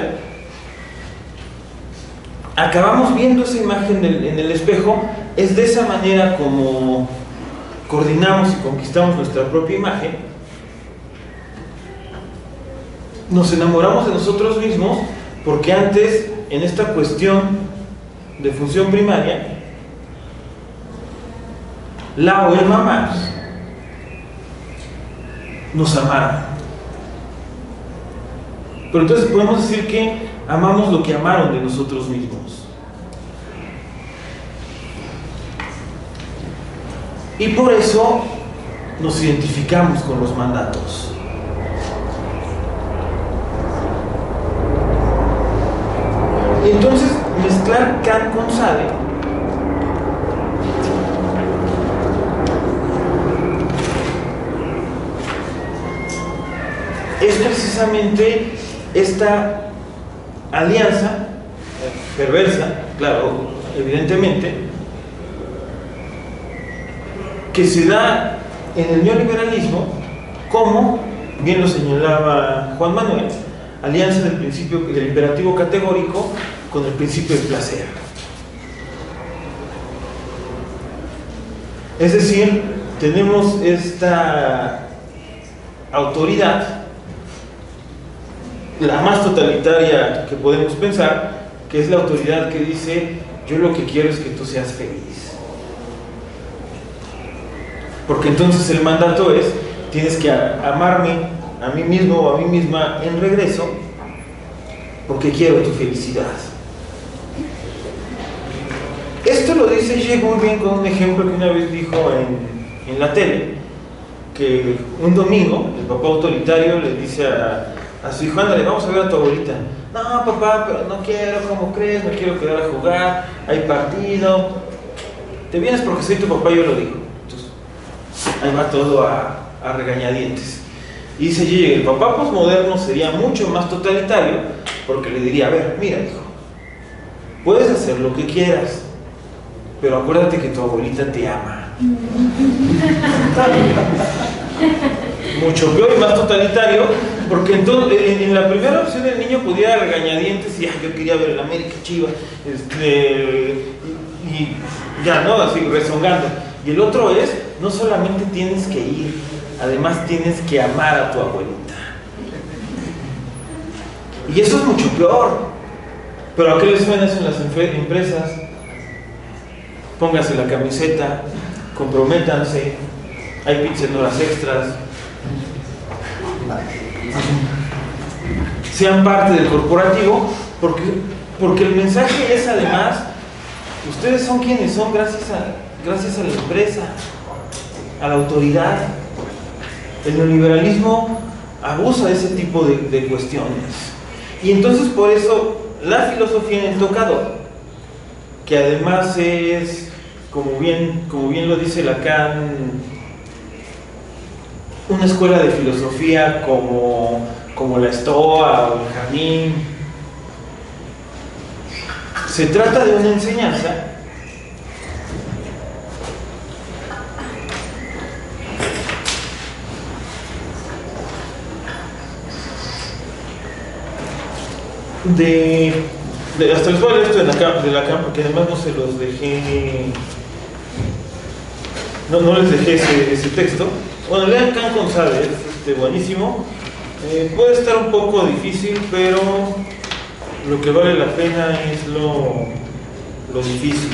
Acabamos viendo esa imagen en el espejo. Es de esa manera como coordinamos y conquistamos nuestra propia imagen. Nos enamoramos de nosotros mismos porque antes, en esta cuestión de función primaria, la o el mamá nos amaron. Pero entonces podemos decir que amamos lo que amaron de nosotros mismos. Y por eso nos identificamos con los mandatos. Y entonces mezclar Kant con Sade es precisamente esta alianza perversa, claro, evidentemente, que se da en el neoliberalismo como, bien lo señalaba Juan Manuel, alianza del principio del imperativo categórico con el principio del placer. Es decir, tenemos esta autoridad, la más totalitaria que podemos pensar, que es la autoridad que dice: yo lo que quiero es que tú seas feliz. Porque entonces el mandato es: tienes que amarme a mí mismo o a mí misma en regreso, porque quiero tu felicidad. Esto lo dice Jay muy bien con un ejemplo que una vez dijo en la tele, que un domingo el papá autoritario le dice a su hijo: ándale, vamos a ver a tu abuelita. No, papá, pero no quiero, ¿cómo crees? No quiero quedar a jugar, hay partido. Te vienes porque soy tu papá, yo lo digo. Entonces, ahí va todo a regañadientes. Y dice Gigi: el papá posmoderno sería mucho más totalitario, porque le diría: a ver, mira, hijo, puedes hacer lo que quieras, pero acuérdate que tu abuelita te ama. Mucho peor y más totalitario, porque entonces en la primera opción el niño podía regañadientes y yo quería ver el América Chivas, y ya, ¿no? Así rezongando. Y el otro es: no solamente tienes que ir, además tienes que amar a tu abuelita. Y eso es mucho peor. Pero ¿a qué les suena eso en las empresas? Pónganse la camiseta, comprométanse, hay pizza en horas extras, sean parte del corporativo, porque el mensaje es además: ustedes son quienes son gracias a la empresa, a la autoridad. El neoliberalismo abusa de ese tipo de cuestiones. Y entonces por eso la filosofía en el tocador, que además es, como bien lo dice Lacan, una escuela de filosofía como la Estoa o el Jardín, se trata de una enseñanza hasta les voy a leer esto de Lacan porque además no se los dejé, no les dejé ese texto. Bueno, lean Lacan con Sade, es buenísimo. Puede estar un poco difícil, pero lo que vale la pena es lo difícil.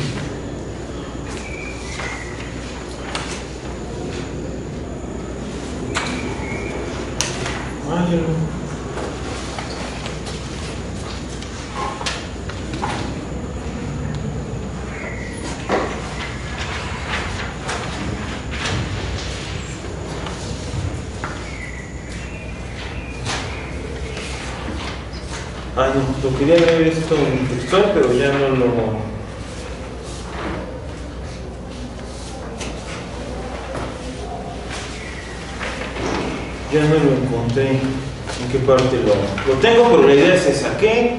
Ay, no, lo quería leer esto en textual, pero ya no lo... Ya no lo encontré en qué parte lo tengo, pero la idea es esa, que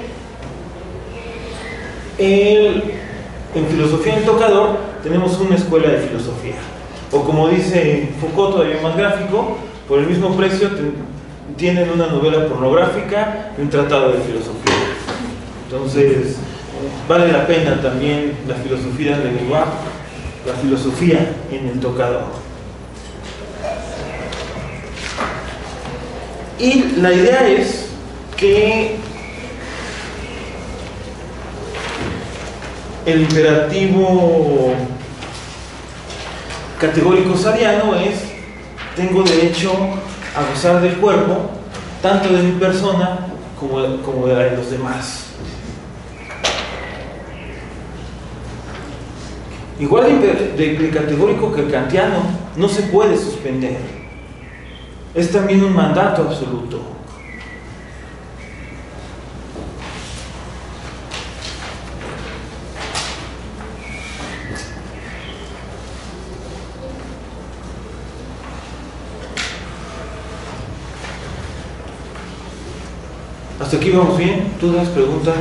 en filosofía en el tocador tenemos una escuela de filosofía, o como dice Foucault, todavía más gráfico, por el mismo precio tienen una novela pornográfica y un tratado de filosofía. Entonces vale la pena también la filosofía de Lenoir, la filosofía en el tocador. Y la idea es que el imperativo categórico sadiano es: tengo derecho a gozar del cuerpo, tanto de mi persona como de la de los demás. Igual de categórico que el kantiano, no se puede suspender. Es también un mandato absoluto. ¿Hasta aquí vamos bien? ¿Dudas, preguntas?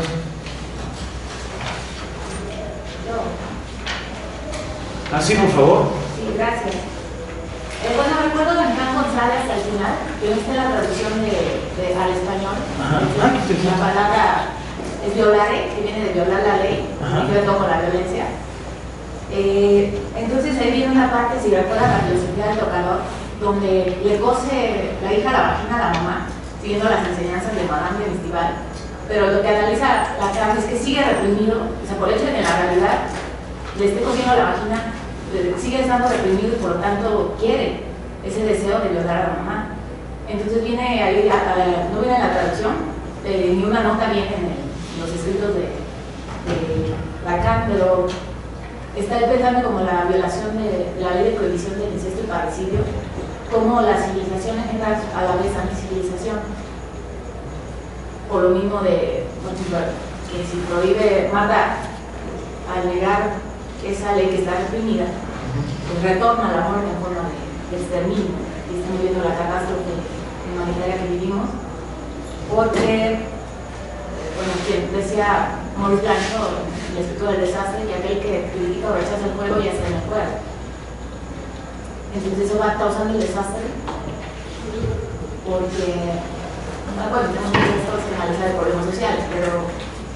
¿Así, por favor? Sí, gracias. Bueno, recuerdo de Juan González al final, que no está en la traducción al español. La palabra es violare, que viene de violar la ley, y que con la violencia. Entonces ahí viene una parte, si recuerdan la filosofía del tocador, donde le cose la hija la vagina a la mamá, siguiendo las enseñanzas de Madame de Mestival, pero lo que analiza Lacan es que sigue reprimido, o sea, por el hecho de que en la realidad le esté cosiendo la vagina, sigue estando reprimido y por lo tanto quiere ese deseo de violar a la mamá. Entonces viene ahí, no viene en la traducción, ni una nota viene en los escritos de Lacan, pero está pensando como la violación de la ley de prohibición del incesto y parricidio, como la civilización engendra a la vez anticivilización. Por lo mismo de, por ejemplo, que si prohíbe matar, al negar esa ley que está reprimida, pues retorna a la muerte en forma de exterminio. Y estamos viendo la catástrofe humanitaria que vivimos, porque, bueno, quien decía Maurice Blanchot, el escritor del desastre, que aquel que critica o rechaza el fuego ya está en el fuego. Entonces eso va causando el desastre, porque, bueno, tenemos muchas cosas que analizar de problemas sociales, pero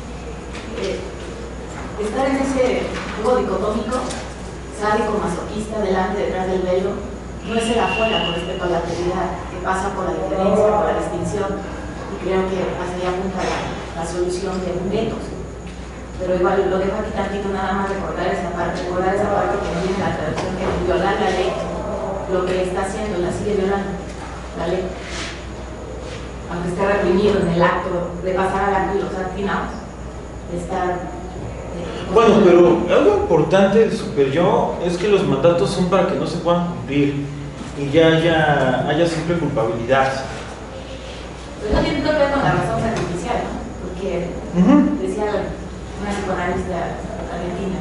estar en ese juego dicotómico, sádico, masoquista, delante, detrás del velo, no es el afuera con respecto a la realidad, que pasa por la diferencia, por la distinción, y creo que hacia allá apunta la solución de retos. Pero igual lo dejo aquí tantito, nada más recordar esa parte que nos viene la traducción, que es violar la ley, lo que está haciendo, la sigue violando, la ley. Aunque esté reprimido en el acto de pasar al acto y los actinados, de estar... Bueno, pero algo importante del superyo es que los mandatos son para que no se puedan cumplir. y ya haya siempre culpabilidad. Pues no tiene todo que ver con la razón sacrificial, ¿no? Porque decía una psicoanalista argentina,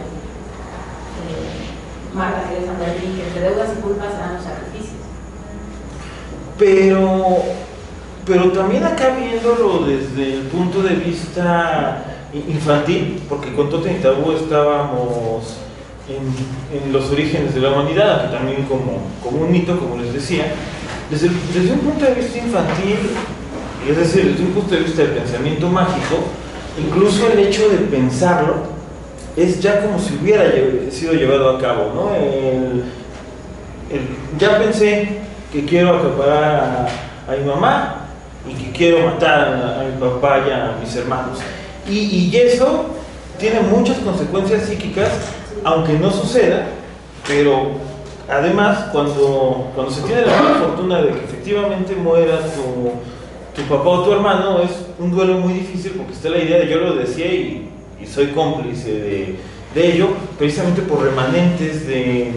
Marta Teresa Andrés, que entre deudas y culpas serán los sacrificios. Pero también acá viéndolo desde el punto de vista infantil, porque con Totem y Tabú estábamos en los orígenes de la humanidad, que también como un mito, como les decía, desde un punto de vista infantil, es decir, desde un punto de vista del pensamiento mágico, incluso el hecho de pensarlo es ya como si hubiera sido llevado a cabo, ¿no? Ya pensé que quiero acaparar a mi mamá y que quiero matar a mi papá y a mis hermanos. Y eso tiene muchas consecuencias psíquicas, aunque no suceda, pero además cuando se tiene la mala fortuna de que efectivamente muera tu papá o tu hermano, es un duelo muy difícil, porque está la idea de, yo lo decía y soy cómplice de ello, precisamente por remanentes de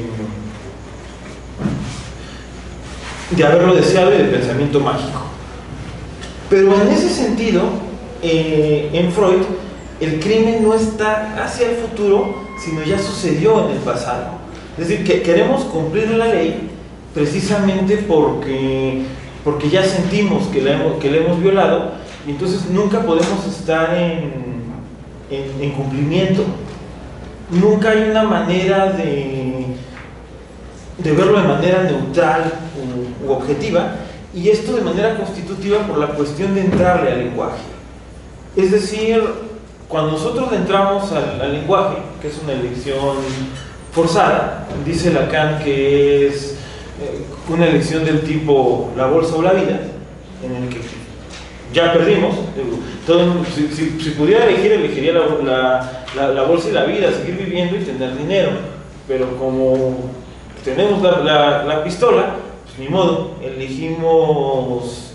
haberlo deseado y de pensamiento mágico. Pero en ese sentido, en Freud, el crimen no está hacia el futuro, sino ya sucedió en el pasado. Es decir, que queremos cumplir la ley precisamente porque ya sentimos que la hemos violado, y entonces nunca podemos estar en cumplimiento. Nunca hay una manera de verlo de manera neutral u objetiva, y esto de manera constitutiva por la cuestión de entrarle al lenguaje. Es decir, cuando nosotros entramos al lenguaje, que es una elección forzada, dice Lacan que es una elección del tipo la bolsa o la vida, en el que ya perdimos. Si pudiera elegir, elegiría la bolsa y la vida, seguir viviendo y tener dinero, pero como tenemos la pistola, pues ni modo, elegimos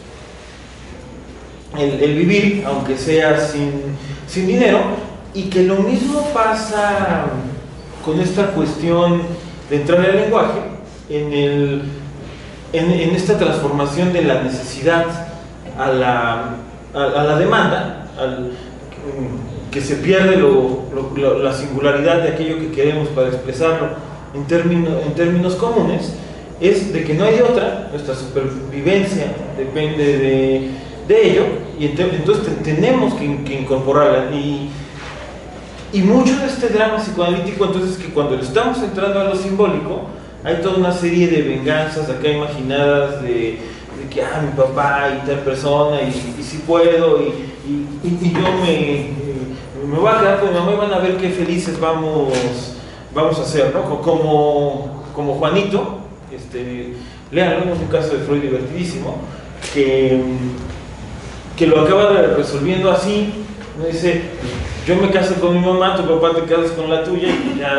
el vivir, aunque sea sin dinero. Y que lo mismo pasa con esta cuestión de entrar al lenguaje, en esta transformación de la necesidad a la demanda, que se pierde la singularidad de aquello que queremos para expresarlo en términos comunes, es de que no hay de otra, nuestra supervivencia depende de ello, y entonces tenemos que incorporarla. Y mucho de este drama psicoanalítico, entonces, que cuando le estamos entrando a lo simbólico, hay toda una serie de venganzas acá imaginadas de que mi papá y tal persona, y si puedo, y yo me voy a quedar con mi mamá y van a ver qué felices vamos a ser, ¿no? Como Juanito, léanlo, es un caso de Freud divertidísimo, que lo acaba resolviendo así. Dice, yo me caso con mi mamá, tu papá te casas con la tuya, y ya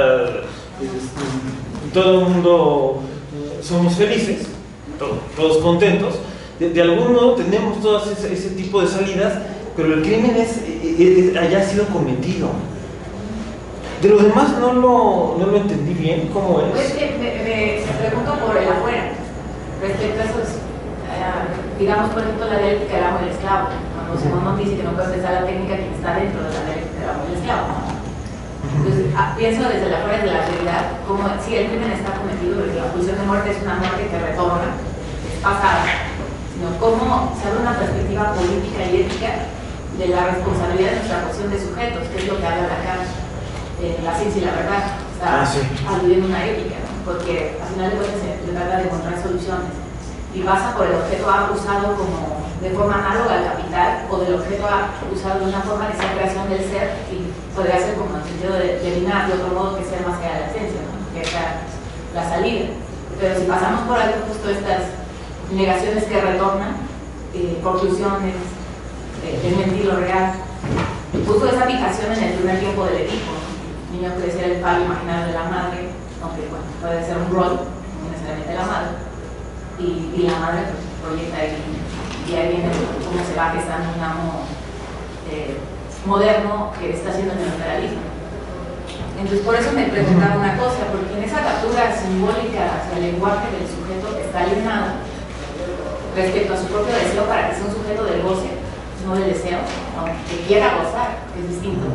todo el mundo somos felices, todos contentos. De algún modo tenemos todas ese tipo de salidas, pero el crimen haya sido cometido. De lo demás no lo entendí bien, ¿cómo es? Pues me pregunto por el afuera, respecto a esos, digamos, por ejemplo, la dialéctica del amo y el esclavo. Cuando Simón dice que no puede pensar la técnica quien está dentro de la dialéctica del amo y el esclavo. Entonces, pienso desde la fuera de la realidad, como si el crimen está cometido, porque la pulsión de muerte es una muerte que retorna, es pasada, sino cómo se abre una perspectiva política y ética de la responsabilidad de nuestra posición de sujetos, que es lo que habla Lacan. La ciencia y la verdad está aludiendo una ética, ¿no? Porque al final de cuentas se trata de encontrar soluciones, y pasa por el objeto A usado como de forma análoga al capital, o del objeto A usado de una forma que sea creación del ser, y podría ser como en el sentido de eliminar de otro modo que sea más allá de la esencia, ¿no? Que es la salida. Pero si pasamos por algo, justo estas negaciones que retornan, conclusiones, el mentir lo real, justo esa fijación en el primer tiempo del Edipo, ¿no? Niño que decía el padre imaginario de la madre, aunque bueno, puede ser un rol, no necesariamente la madre, y la madre pues, proyecta ahí, y ahí viene cómo se va gestando un amo moderno que está haciendo el neoliberalismo. Entonces, por eso me preguntaba una cosa, porque en esa captura simbólica hacia el lenguaje del sujeto que está alienado respecto a su propio deseo para que sea un sujeto del goce, no del deseo, no, que quiera gozar, que es distinto.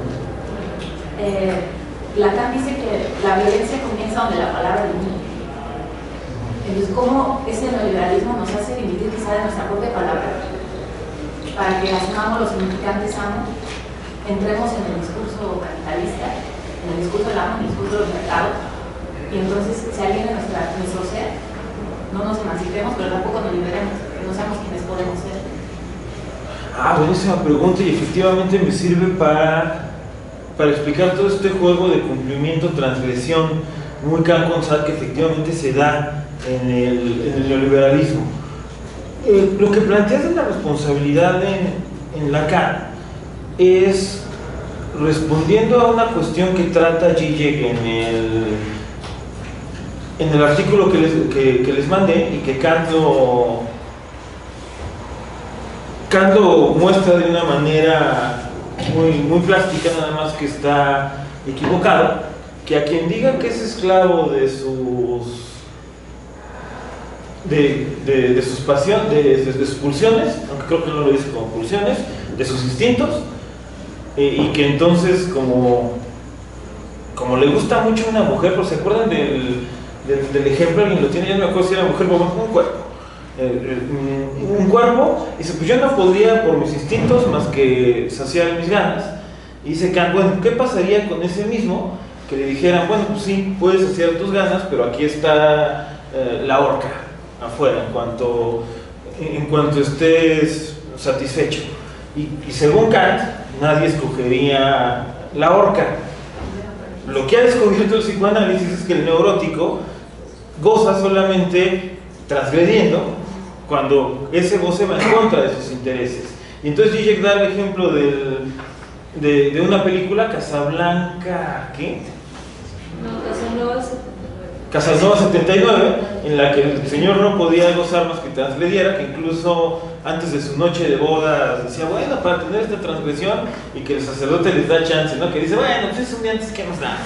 Lacan dice que la violencia comienza donde la palabra limita. Entonces, ¿cómo ese neoliberalismo nos hace dividir quizá de nuestra propia palabra para que asumamos los significantes amos, entremos en el discurso capitalista, en el discurso del amo, en el discurso de los mercados, y entonces se aliene nuestro ser, no nos emancipemos, pero tampoco nos liberemos, que no seamos quienes podemos ser? Buenísima pregunta, y efectivamente me sirve para explicar todo este juego de cumplimiento, transgresión, muy Kant-Constat, que efectivamente se da en el neoliberalismo. Lo que planteas de la responsabilidad en Lacan es respondiendo a una cuestión que trata Zizek en el artículo que les mandé, y que Kant lo muestra de una manera muy plástica, nada más que está equivocado, que a quien diga que es esclavo de sus pasiones, de sus pulsiones, aunque creo que no lo dice como pulsiones, de sus instintos, y que entonces como le gusta mucho una mujer, pues se acuerdan del ejemplo, alguien lo tiene, ya no me acuerdo si era mujer o un cuerpo, y dice, pues yo no podría por mis instintos más que saciar mis ganas. Y dice Kant, bueno, ¿qué pasaría con ese mismo que le dijeran, bueno, pues sí, puedes saciar tus ganas, pero aquí está la horca afuera, en cuanto estés satisfecho? Y según Kant, nadie escogería la horca. Lo que ha descubierto el psicoanálisis es que el neurótico goza solamente transgrediendo cuando ese goce va en contra de sus intereses. Y entonces Zizek da el ejemplo de una película, Casablanca, ¿qué? No, Casanova 79, en la que el señor no podía gozar más que transgrediera, que incluso antes de su noche de bodas decía, bueno, para tener esta transgresión, y que el sacerdote les da chance, ¿no? Que dice, bueno, pues es un día antes, ¿qué nos da?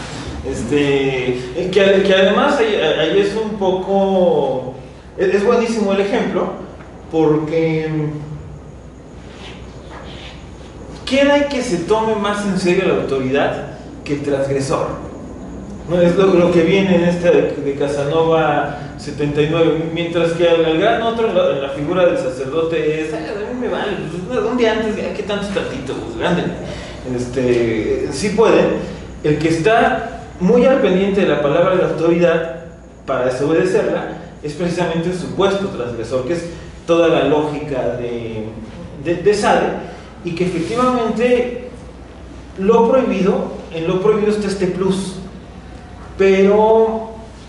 Que además ahí es un poco... Es buenísimo el ejemplo, porque ¿quién hay que se tome más en serio la autoridad que el transgresor? ¿No? Es lo que viene en esta de Casanova 79, mientras que al gran otro en la figura del sacerdote es, a mí me vale, pues, un día antes, ¿qué tantos tatitos? Pues, grande. Sí pueden. El que está muy al pendiente de la palabra de la autoridad para desobedecerla es precisamente el supuesto transgresor, que es toda la lógica de Sade, y que efectivamente en lo prohibido está este plus. Pero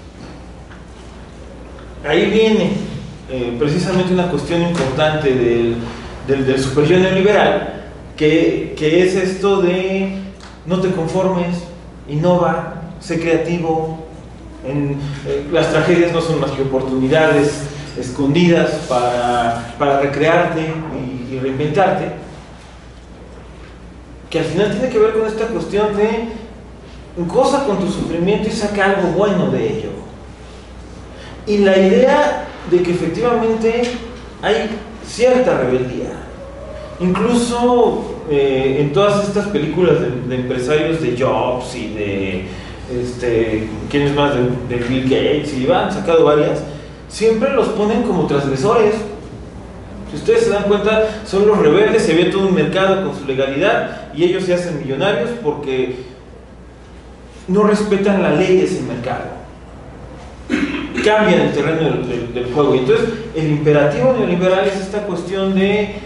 ahí viene precisamente una cuestión importante del superyo neoliberal, que es esto de no te conformes, innova, sé creativo. Las tragedias no son más que oportunidades escondidas para recrearte y reinventarte, que al final tiene que ver con esta cuestión de goza con tu sufrimiento y saca algo bueno de ello. Y la idea de que efectivamente hay cierta rebeldía, incluso en todas estas películas de empresarios de Jobs y de ¿quién es más? De Bill Gates, y han sacado varias, siempre los ponen como transgresores. Si ustedes se dan cuenta, son los rebeldes, se ve todo un mercado con su legalidad y ellos se hacen millonarios porque no respetan la ley de ese mercado, cambian el terreno del juego. Y entonces el imperativo neoliberal es esta cuestión de,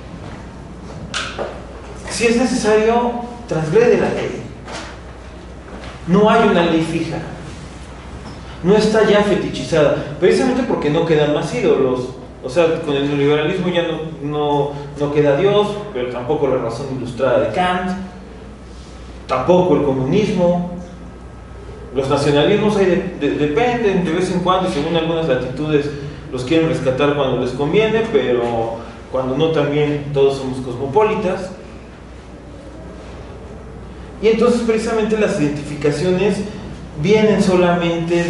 si es necesario, transgrede la ley. No hay una ley fija, no está ya fetichizada, precisamente porque no quedan más ídolos. O sea, con el neoliberalismo ya no queda Dios, pero tampoco la razón ilustrada de Kant, tampoco el comunismo. Los nacionalismos ahí dependen de vez en cuando, y según algunas latitudes los quieren rescatar cuando les conviene, pero cuando no también todos somos cosmopolitas. Y entonces precisamente las identificaciones vienen solamente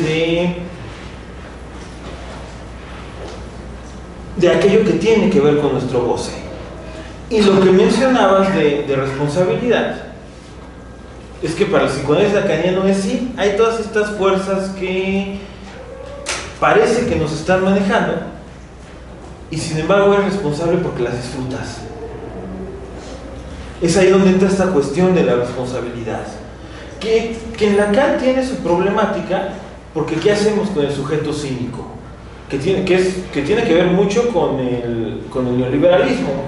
de aquello que tiene que ver con nuestro goce. Y lo que mencionabas de responsabilidad es que para el psicoanálisis lacaniano es sí, hay todas estas fuerzas que parece que nos están manejando y sin embargo eres responsable porque las disfrutas. Es ahí donde entra esta cuestión de la responsabilidad, que en Lacan tiene su problemática, porque ¿qué hacemos con el sujeto cínico? Que tiene que ver mucho con el neoliberalismo.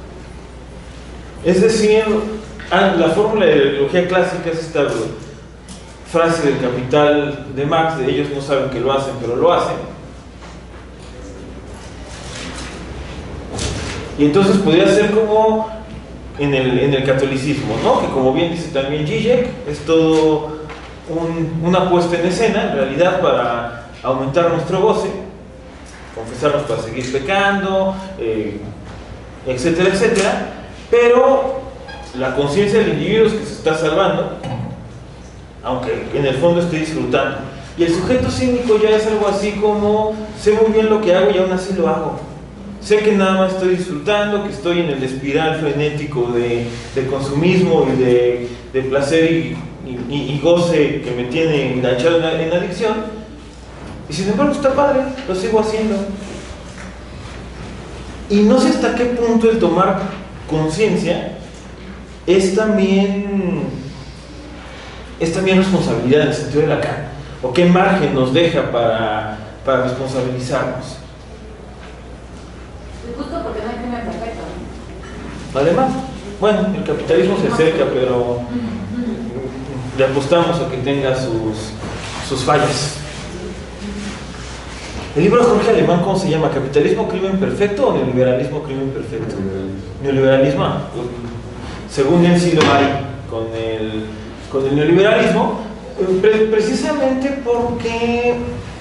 Es decir, la fórmula de la ideología clásica es esta frase del Capital de Marx, de ellos no saben que lo hacen, pero lo hacen. Y entonces podría ser como en el catolicismo, ¿no? Que como bien dice también Zizek, es todo una puesta en escena, en realidad, para aumentar nuestro goce, confesarnos para seguir pecando, etcétera, etcétera, pero la conciencia del individuo es que se está salvando, aunque en el fondo esté disfrutando. Y el sujeto cínico ya es algo así como, sé muy bien lo que hago y aún así lo hago. Sé que nada más estoy disfrutando, que estoy en el espiral frenético de consumismo y de placer y goce que me tiene enganchado en adicción, y sin embargo está padre, lo sigo haciendo. Y no sé hasta qué punto el tomar conciencia es también responsabilidad en el sentido de Lacan, o qué margen nos deja para responsabilizarnos. Justo porque no hay crimen perfecto, ¿no? Además, bueno, el capitalismo se acerca, pero le apostamos a que tenga sus fallas. El libro de Jorge Alemán, ¿cómo se llama? ¿Capitalismo, crimen perfecto o neoliberalismo, crimen perfecto? Neoliberalismo. Según él sí lo hay con el neoliberalismo, precisamente porque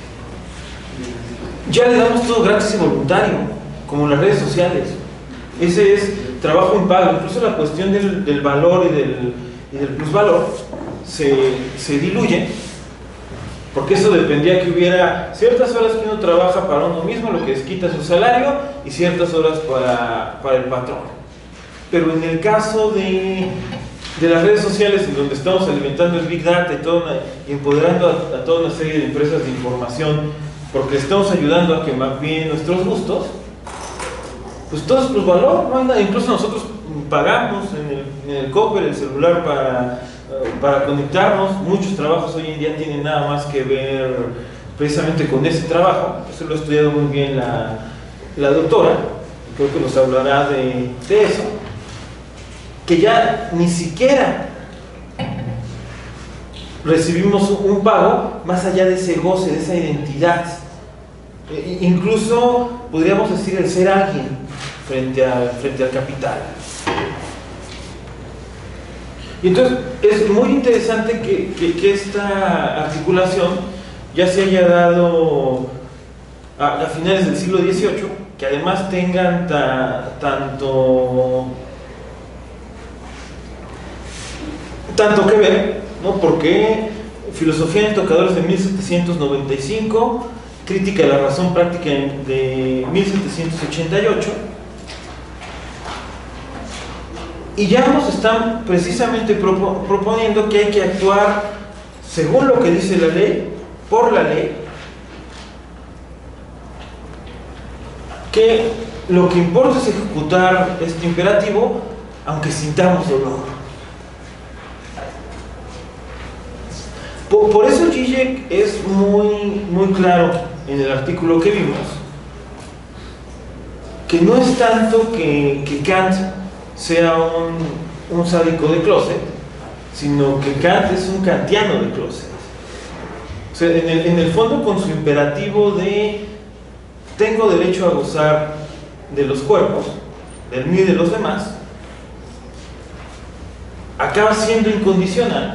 ya le damos todo gratis y voluntario, como en las redes sociales. Ese es trabajo en pago. Incluso la cuestión del valor y del plusvalor se diluye, porque eso dependía que hubiera ciertas horas que uno trabaja para uno mismo, lo que desquita su salario, y ciertas horas para el patrón. Pero en el caso de las redes sociales, en donde estamos alimentando el Big Data y empoderando a toda una serie de empresas de información, porque estamos ayudando a que mapeen nuestros gustos, pues todo es plusvalor, no hay nada. Incluso nosotros pagamos en el Coppel, el celular, para conectarnos. Muchos trabajos hoy en día tienen nada más que ver precisamente con ese trabajo. Eso lo ha estudiado muy bien la doctora, creo que nos hablará de eso, que ya ni siquiera recibimos un pago más allá de ese goce, de esa identidad. Incluso podríamos decir el ser alguien frente al capital. Y entonces es muy interesante que esta articulación ya se haya dado a finales del siglo XVIII, que además tengan tanto que ver, ¿no? Porque Filosofía de Tocadores de 1795, Crítica de la Razón Práctica de 1788, y ya nos están precisamente proponiendo que hay que actuar según lo que dice la ley, por la ley, que lo que importa es ejecutar este imperativo aunque sintamos dolor. Por eso Zizek es muy claro en el artículo que vimos, que no es tanto que Kant sea un sádico de closet, sino que Kant es un kantiano de closet. O sea, en el fondo, con su imperativo de tengo derecho a gozar de los cuerpos, del mío y de los demás, acaba siendo incondicional.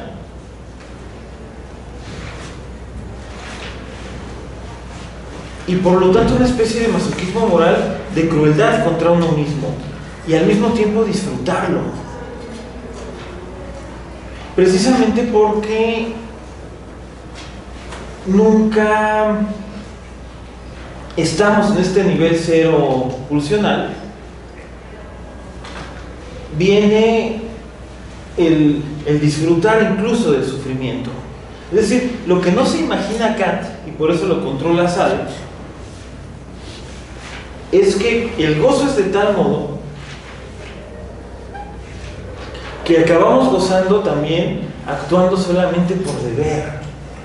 Y por lo tanto una especie de masoquismo moral, de crueldad contra uno mismo, y al mismo tiempo disfrutarlo. precisamente porque nunca estamos en este nivel cero pulsional. Viene el disfrutar incluso del sufrimiento. Es decir, lo que no se imagina Kant, y por eso lo controla Sade, es que el gozo es de tal modo que acabamos gozando también actuando solamente por deber.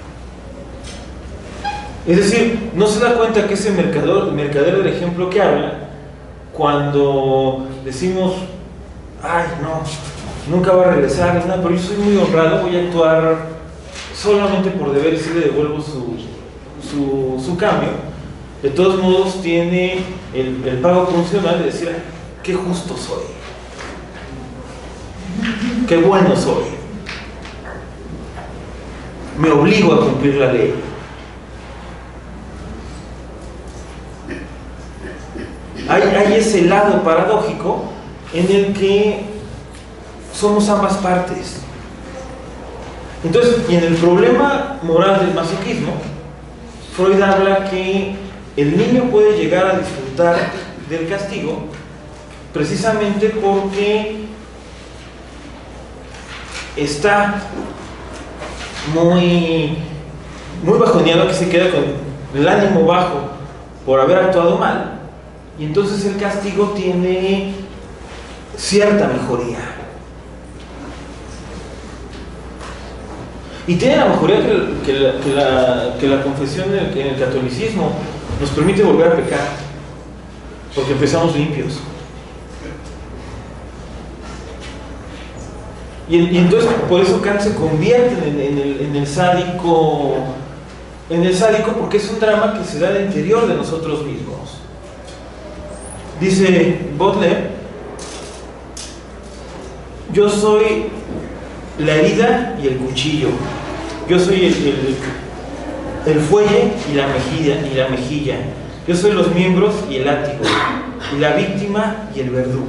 Es decir, no se da cuenta que ese mercader del ejemplo que habla, cuando decimos, ay, no, nunca va a regresar, no, pero yo soy muy honrado, voy a actuar solamente por deber y si le devuelvo su cambio, de todos modos tiene el pago funcional de decir, ay, qué justo soy, qué bueno soy, me obligo a cumplir la ley. Hay ese lado paradójico en el que somos ambas partes. Entonces, y en el problema moral del masoquismo, Freud habla que el niño puede llegar a disfrutar del castigo precisamente porque está muy bajoneado, que se queda con el ánimo bajo por haber actuado mal, y entonces el castigo tiene cierta mejoría. Y tiene la mejoría que la confesión en el catolicismo nos permite volver a pecar, porque empezamos limpios. Y entonces por eso Kant se convierte en el sádico, porque es un drama que se da al interior de nosotros mismos. Dice Baudelaire, yo soy la herida y el cuchillo, yo soy el fuelle y la mejilla, yo soy los miembros y el látigo, y la víctima y el verdugo.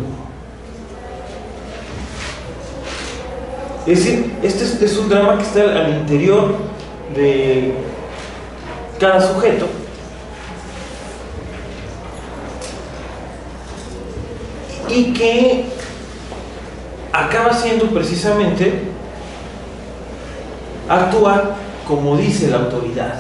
Es decir, este es un drama que está al interior de cada sujeto, y que acaba siendo precisamente actuar como dice la autoridad.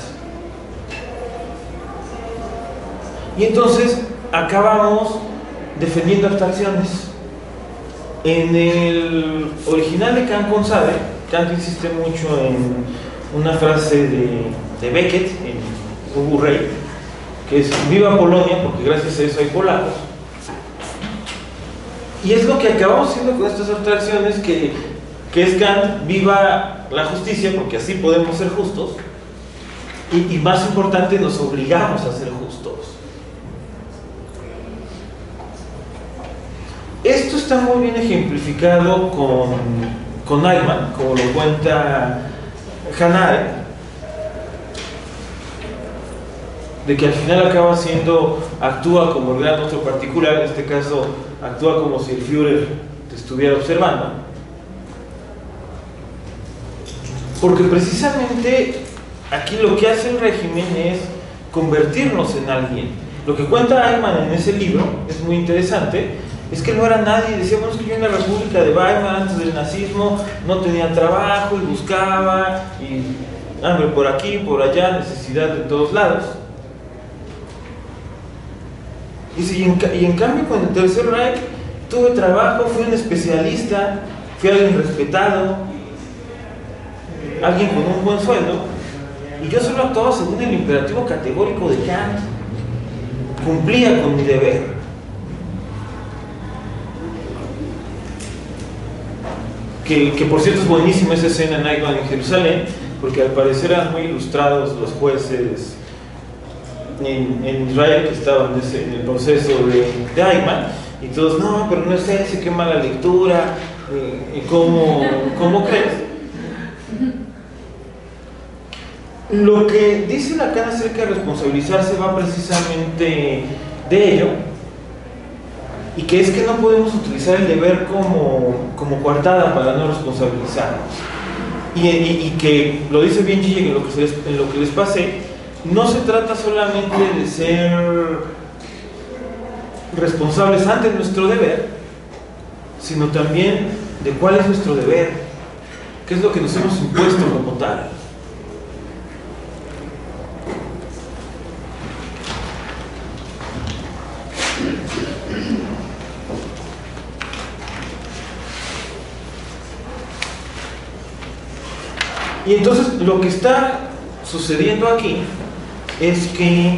Y entonces acabamos defendiendo abstracciones. En el original de Kant con Sade, Kant insiste mucho en una frase de Beckett, en Hugo Rey, que es viva Polonia, porque gracias a eso hay polacos. Y es lo que acabamos haciendo con estas abstracciones, que es Kant, viva la justicia, porque así podemos ser justos, y más importante, nos obligamos a ser justos. Esto está muy bien ejemplificado con Eichmann, como lo cuenta Hannah Arendt, de que al final acaba actúa como el gran otro particular, en este caso actúa como si el Führer te estuviera observando, porque precisamente aquí lo que hace el régimen es convertirnos en alguien. Lo que cuenta Eichmann en ese libro es muy interesante. Es que no era nadie, decía, bueno, es que yo en la República de Weimar, antes del nazismo, no tenía trabajo y buscaba, y hambre por aquí, por allá, necesidad de todos lados. Dice, y en cambio con el Tercer Reich tuve trabajo, fui un especialista, fui alguien respetado, alguien con un buen sueldo, y yo solo actuaba según el imperativo categórico de Kant, cumplía con mi deber. Que por cierto es buenísima esa escena en Eichmann en Jerusalén, porque al parecer eran muy ilustrados los jueces en Israel que estaban en el proceso de Eichmann, y todos, no, pero no es ese, qué mala lectura, ¿cómo crees? Lo que dice Lacan acerca de responsabilizarse va precisamente de ello, y que es que no podemos utilizar el deber como coartada para no responsabilizarnos. y que lo dice bien Gigi en lo que les pasé, no se trata solamente de ser responsables ante nuestro deber, sino también de cuál es nuestro deber, qué es lo que nos hemos impuesto como tal. Y entonces lo que está sucediendo aquí es que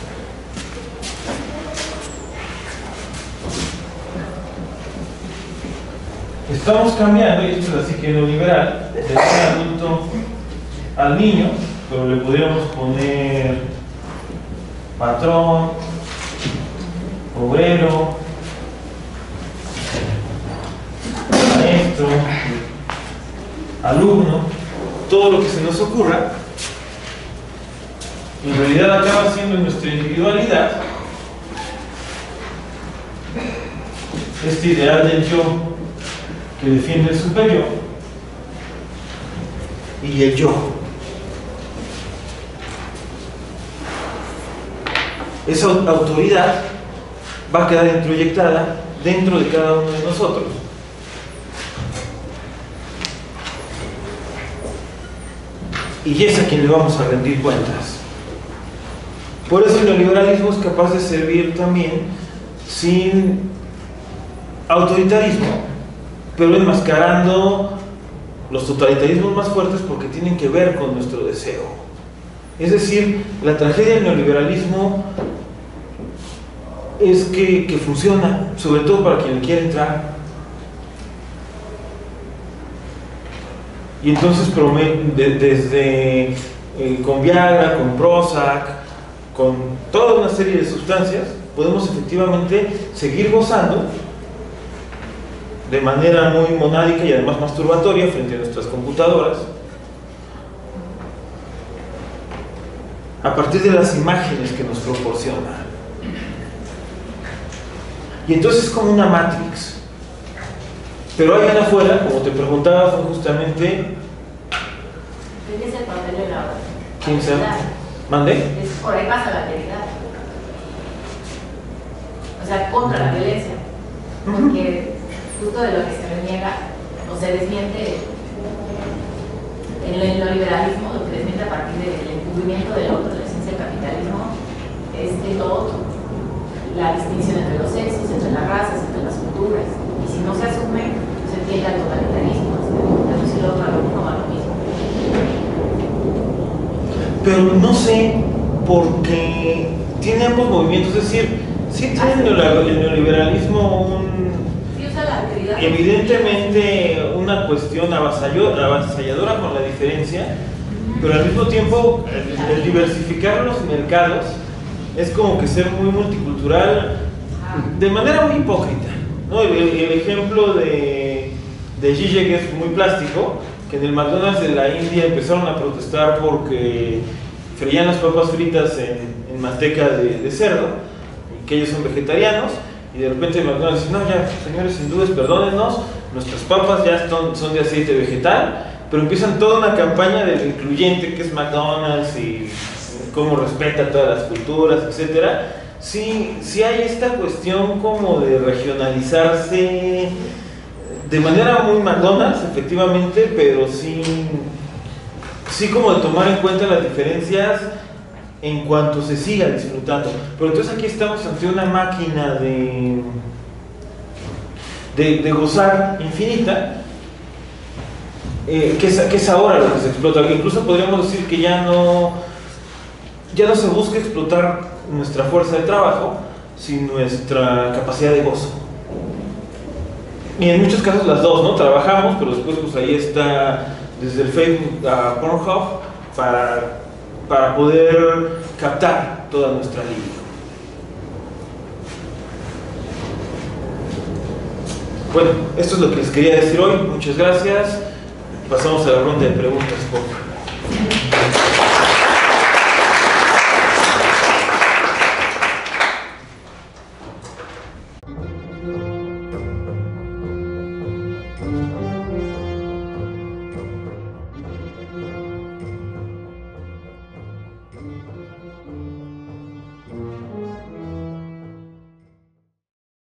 estamos cambiando, y esto es así que neoliberal, del adulto al niño, pero le podríamos poner patrón, obrero, maestro, alumno, todo lo que se nos ocurra. En realidad acaba siendo nuestra individualidad, este ideal del yo que defiende el superior y el yo. Esa autoridad va a quedar introyectada dentro de cada uno de nosotros. Y es a quien le vamos a rendir cuentas. Por eso el neoliberalismo es capaz de servir también sin autoritarismo, pero enmascarando los totalitarismos más fuertes porque tienen que ver con nuestro deseo. Es decir, la tragedia del neoliberalismo es que funciona, sobre todo para quien le quiere entrar. Y entonces desde con Viagra, con Prozac, con toda una serie de sustancias, podemos efectivamente seguir gozando de manera muy monádica y además masturbatoria frente a nuestras computadoras, a partir de las imágenes que nos proporciona. Y entonces es como una Matrix. Pero ahí afuera, como te preguntaba, fue justamente... ¿Qué es el papel de la ¿Quién sabe? ¿Mandé? Por ahí pasa la realidad. O sea, contra la violencia. Porque fruto de lo que se reniega o se desmiente en el neoliberalismo, lo que desmiente a partir del encubrimiento del otro, de la esencia del capitalismo, es lo otro. La distinción entre los sexos, entre las razas, entre las culturas. Y si no se asume, se tiende al totalitarismo, a reducir lo otro a lo uno o a lo mismo. Pero no sé, porque tiene ambos movimientos, es decir, sí tiene el neoliberalismo evidentemente una cuestión avasalladora con la diferencia, pero al mismo tiempo el diversificar los mercados es como que ser muy multicultural de manera muy hipócrita, ¿no? El ejemplo de Zizek es muy plástico, que en el McDonald's de la India empezaron a protestar porque freían las papas fritas en manteca de cerdo, y que ellos son vegetarianos, y de repente McDonald's dice: no, ya, señores hindúes, perdónennos, nuestras papas ya son de aceite vegetal, pero empiezan toda una campaña de lo incluyente que es McDonald's y cómo respeta todas las culturas, etcétera. Sí hay esta cuestión como de regionalizarse de manera muy McDonald's, efectivamente, pero sí como de tomar en cuenta las diferencias en cuanto se siga disfrutando. Pero entonces aquí estamos ante una máquina de gozar infinita, que es ahora lo que se explota. Incluso podríamos decir que ya no se busca explotar nuestra fuerza de trabajo, sino nuestra capacidad de gozo. Y en muchos casos las dos, ¿no? Trabajamos, pero después pues ahí está desde el Facebook a Pornhub para poder captar toda nuestra libido. Bueno, esto es lo que les quería decir hoy. Muchas gracias. Pasamos a la ronda de preguntas, por favor.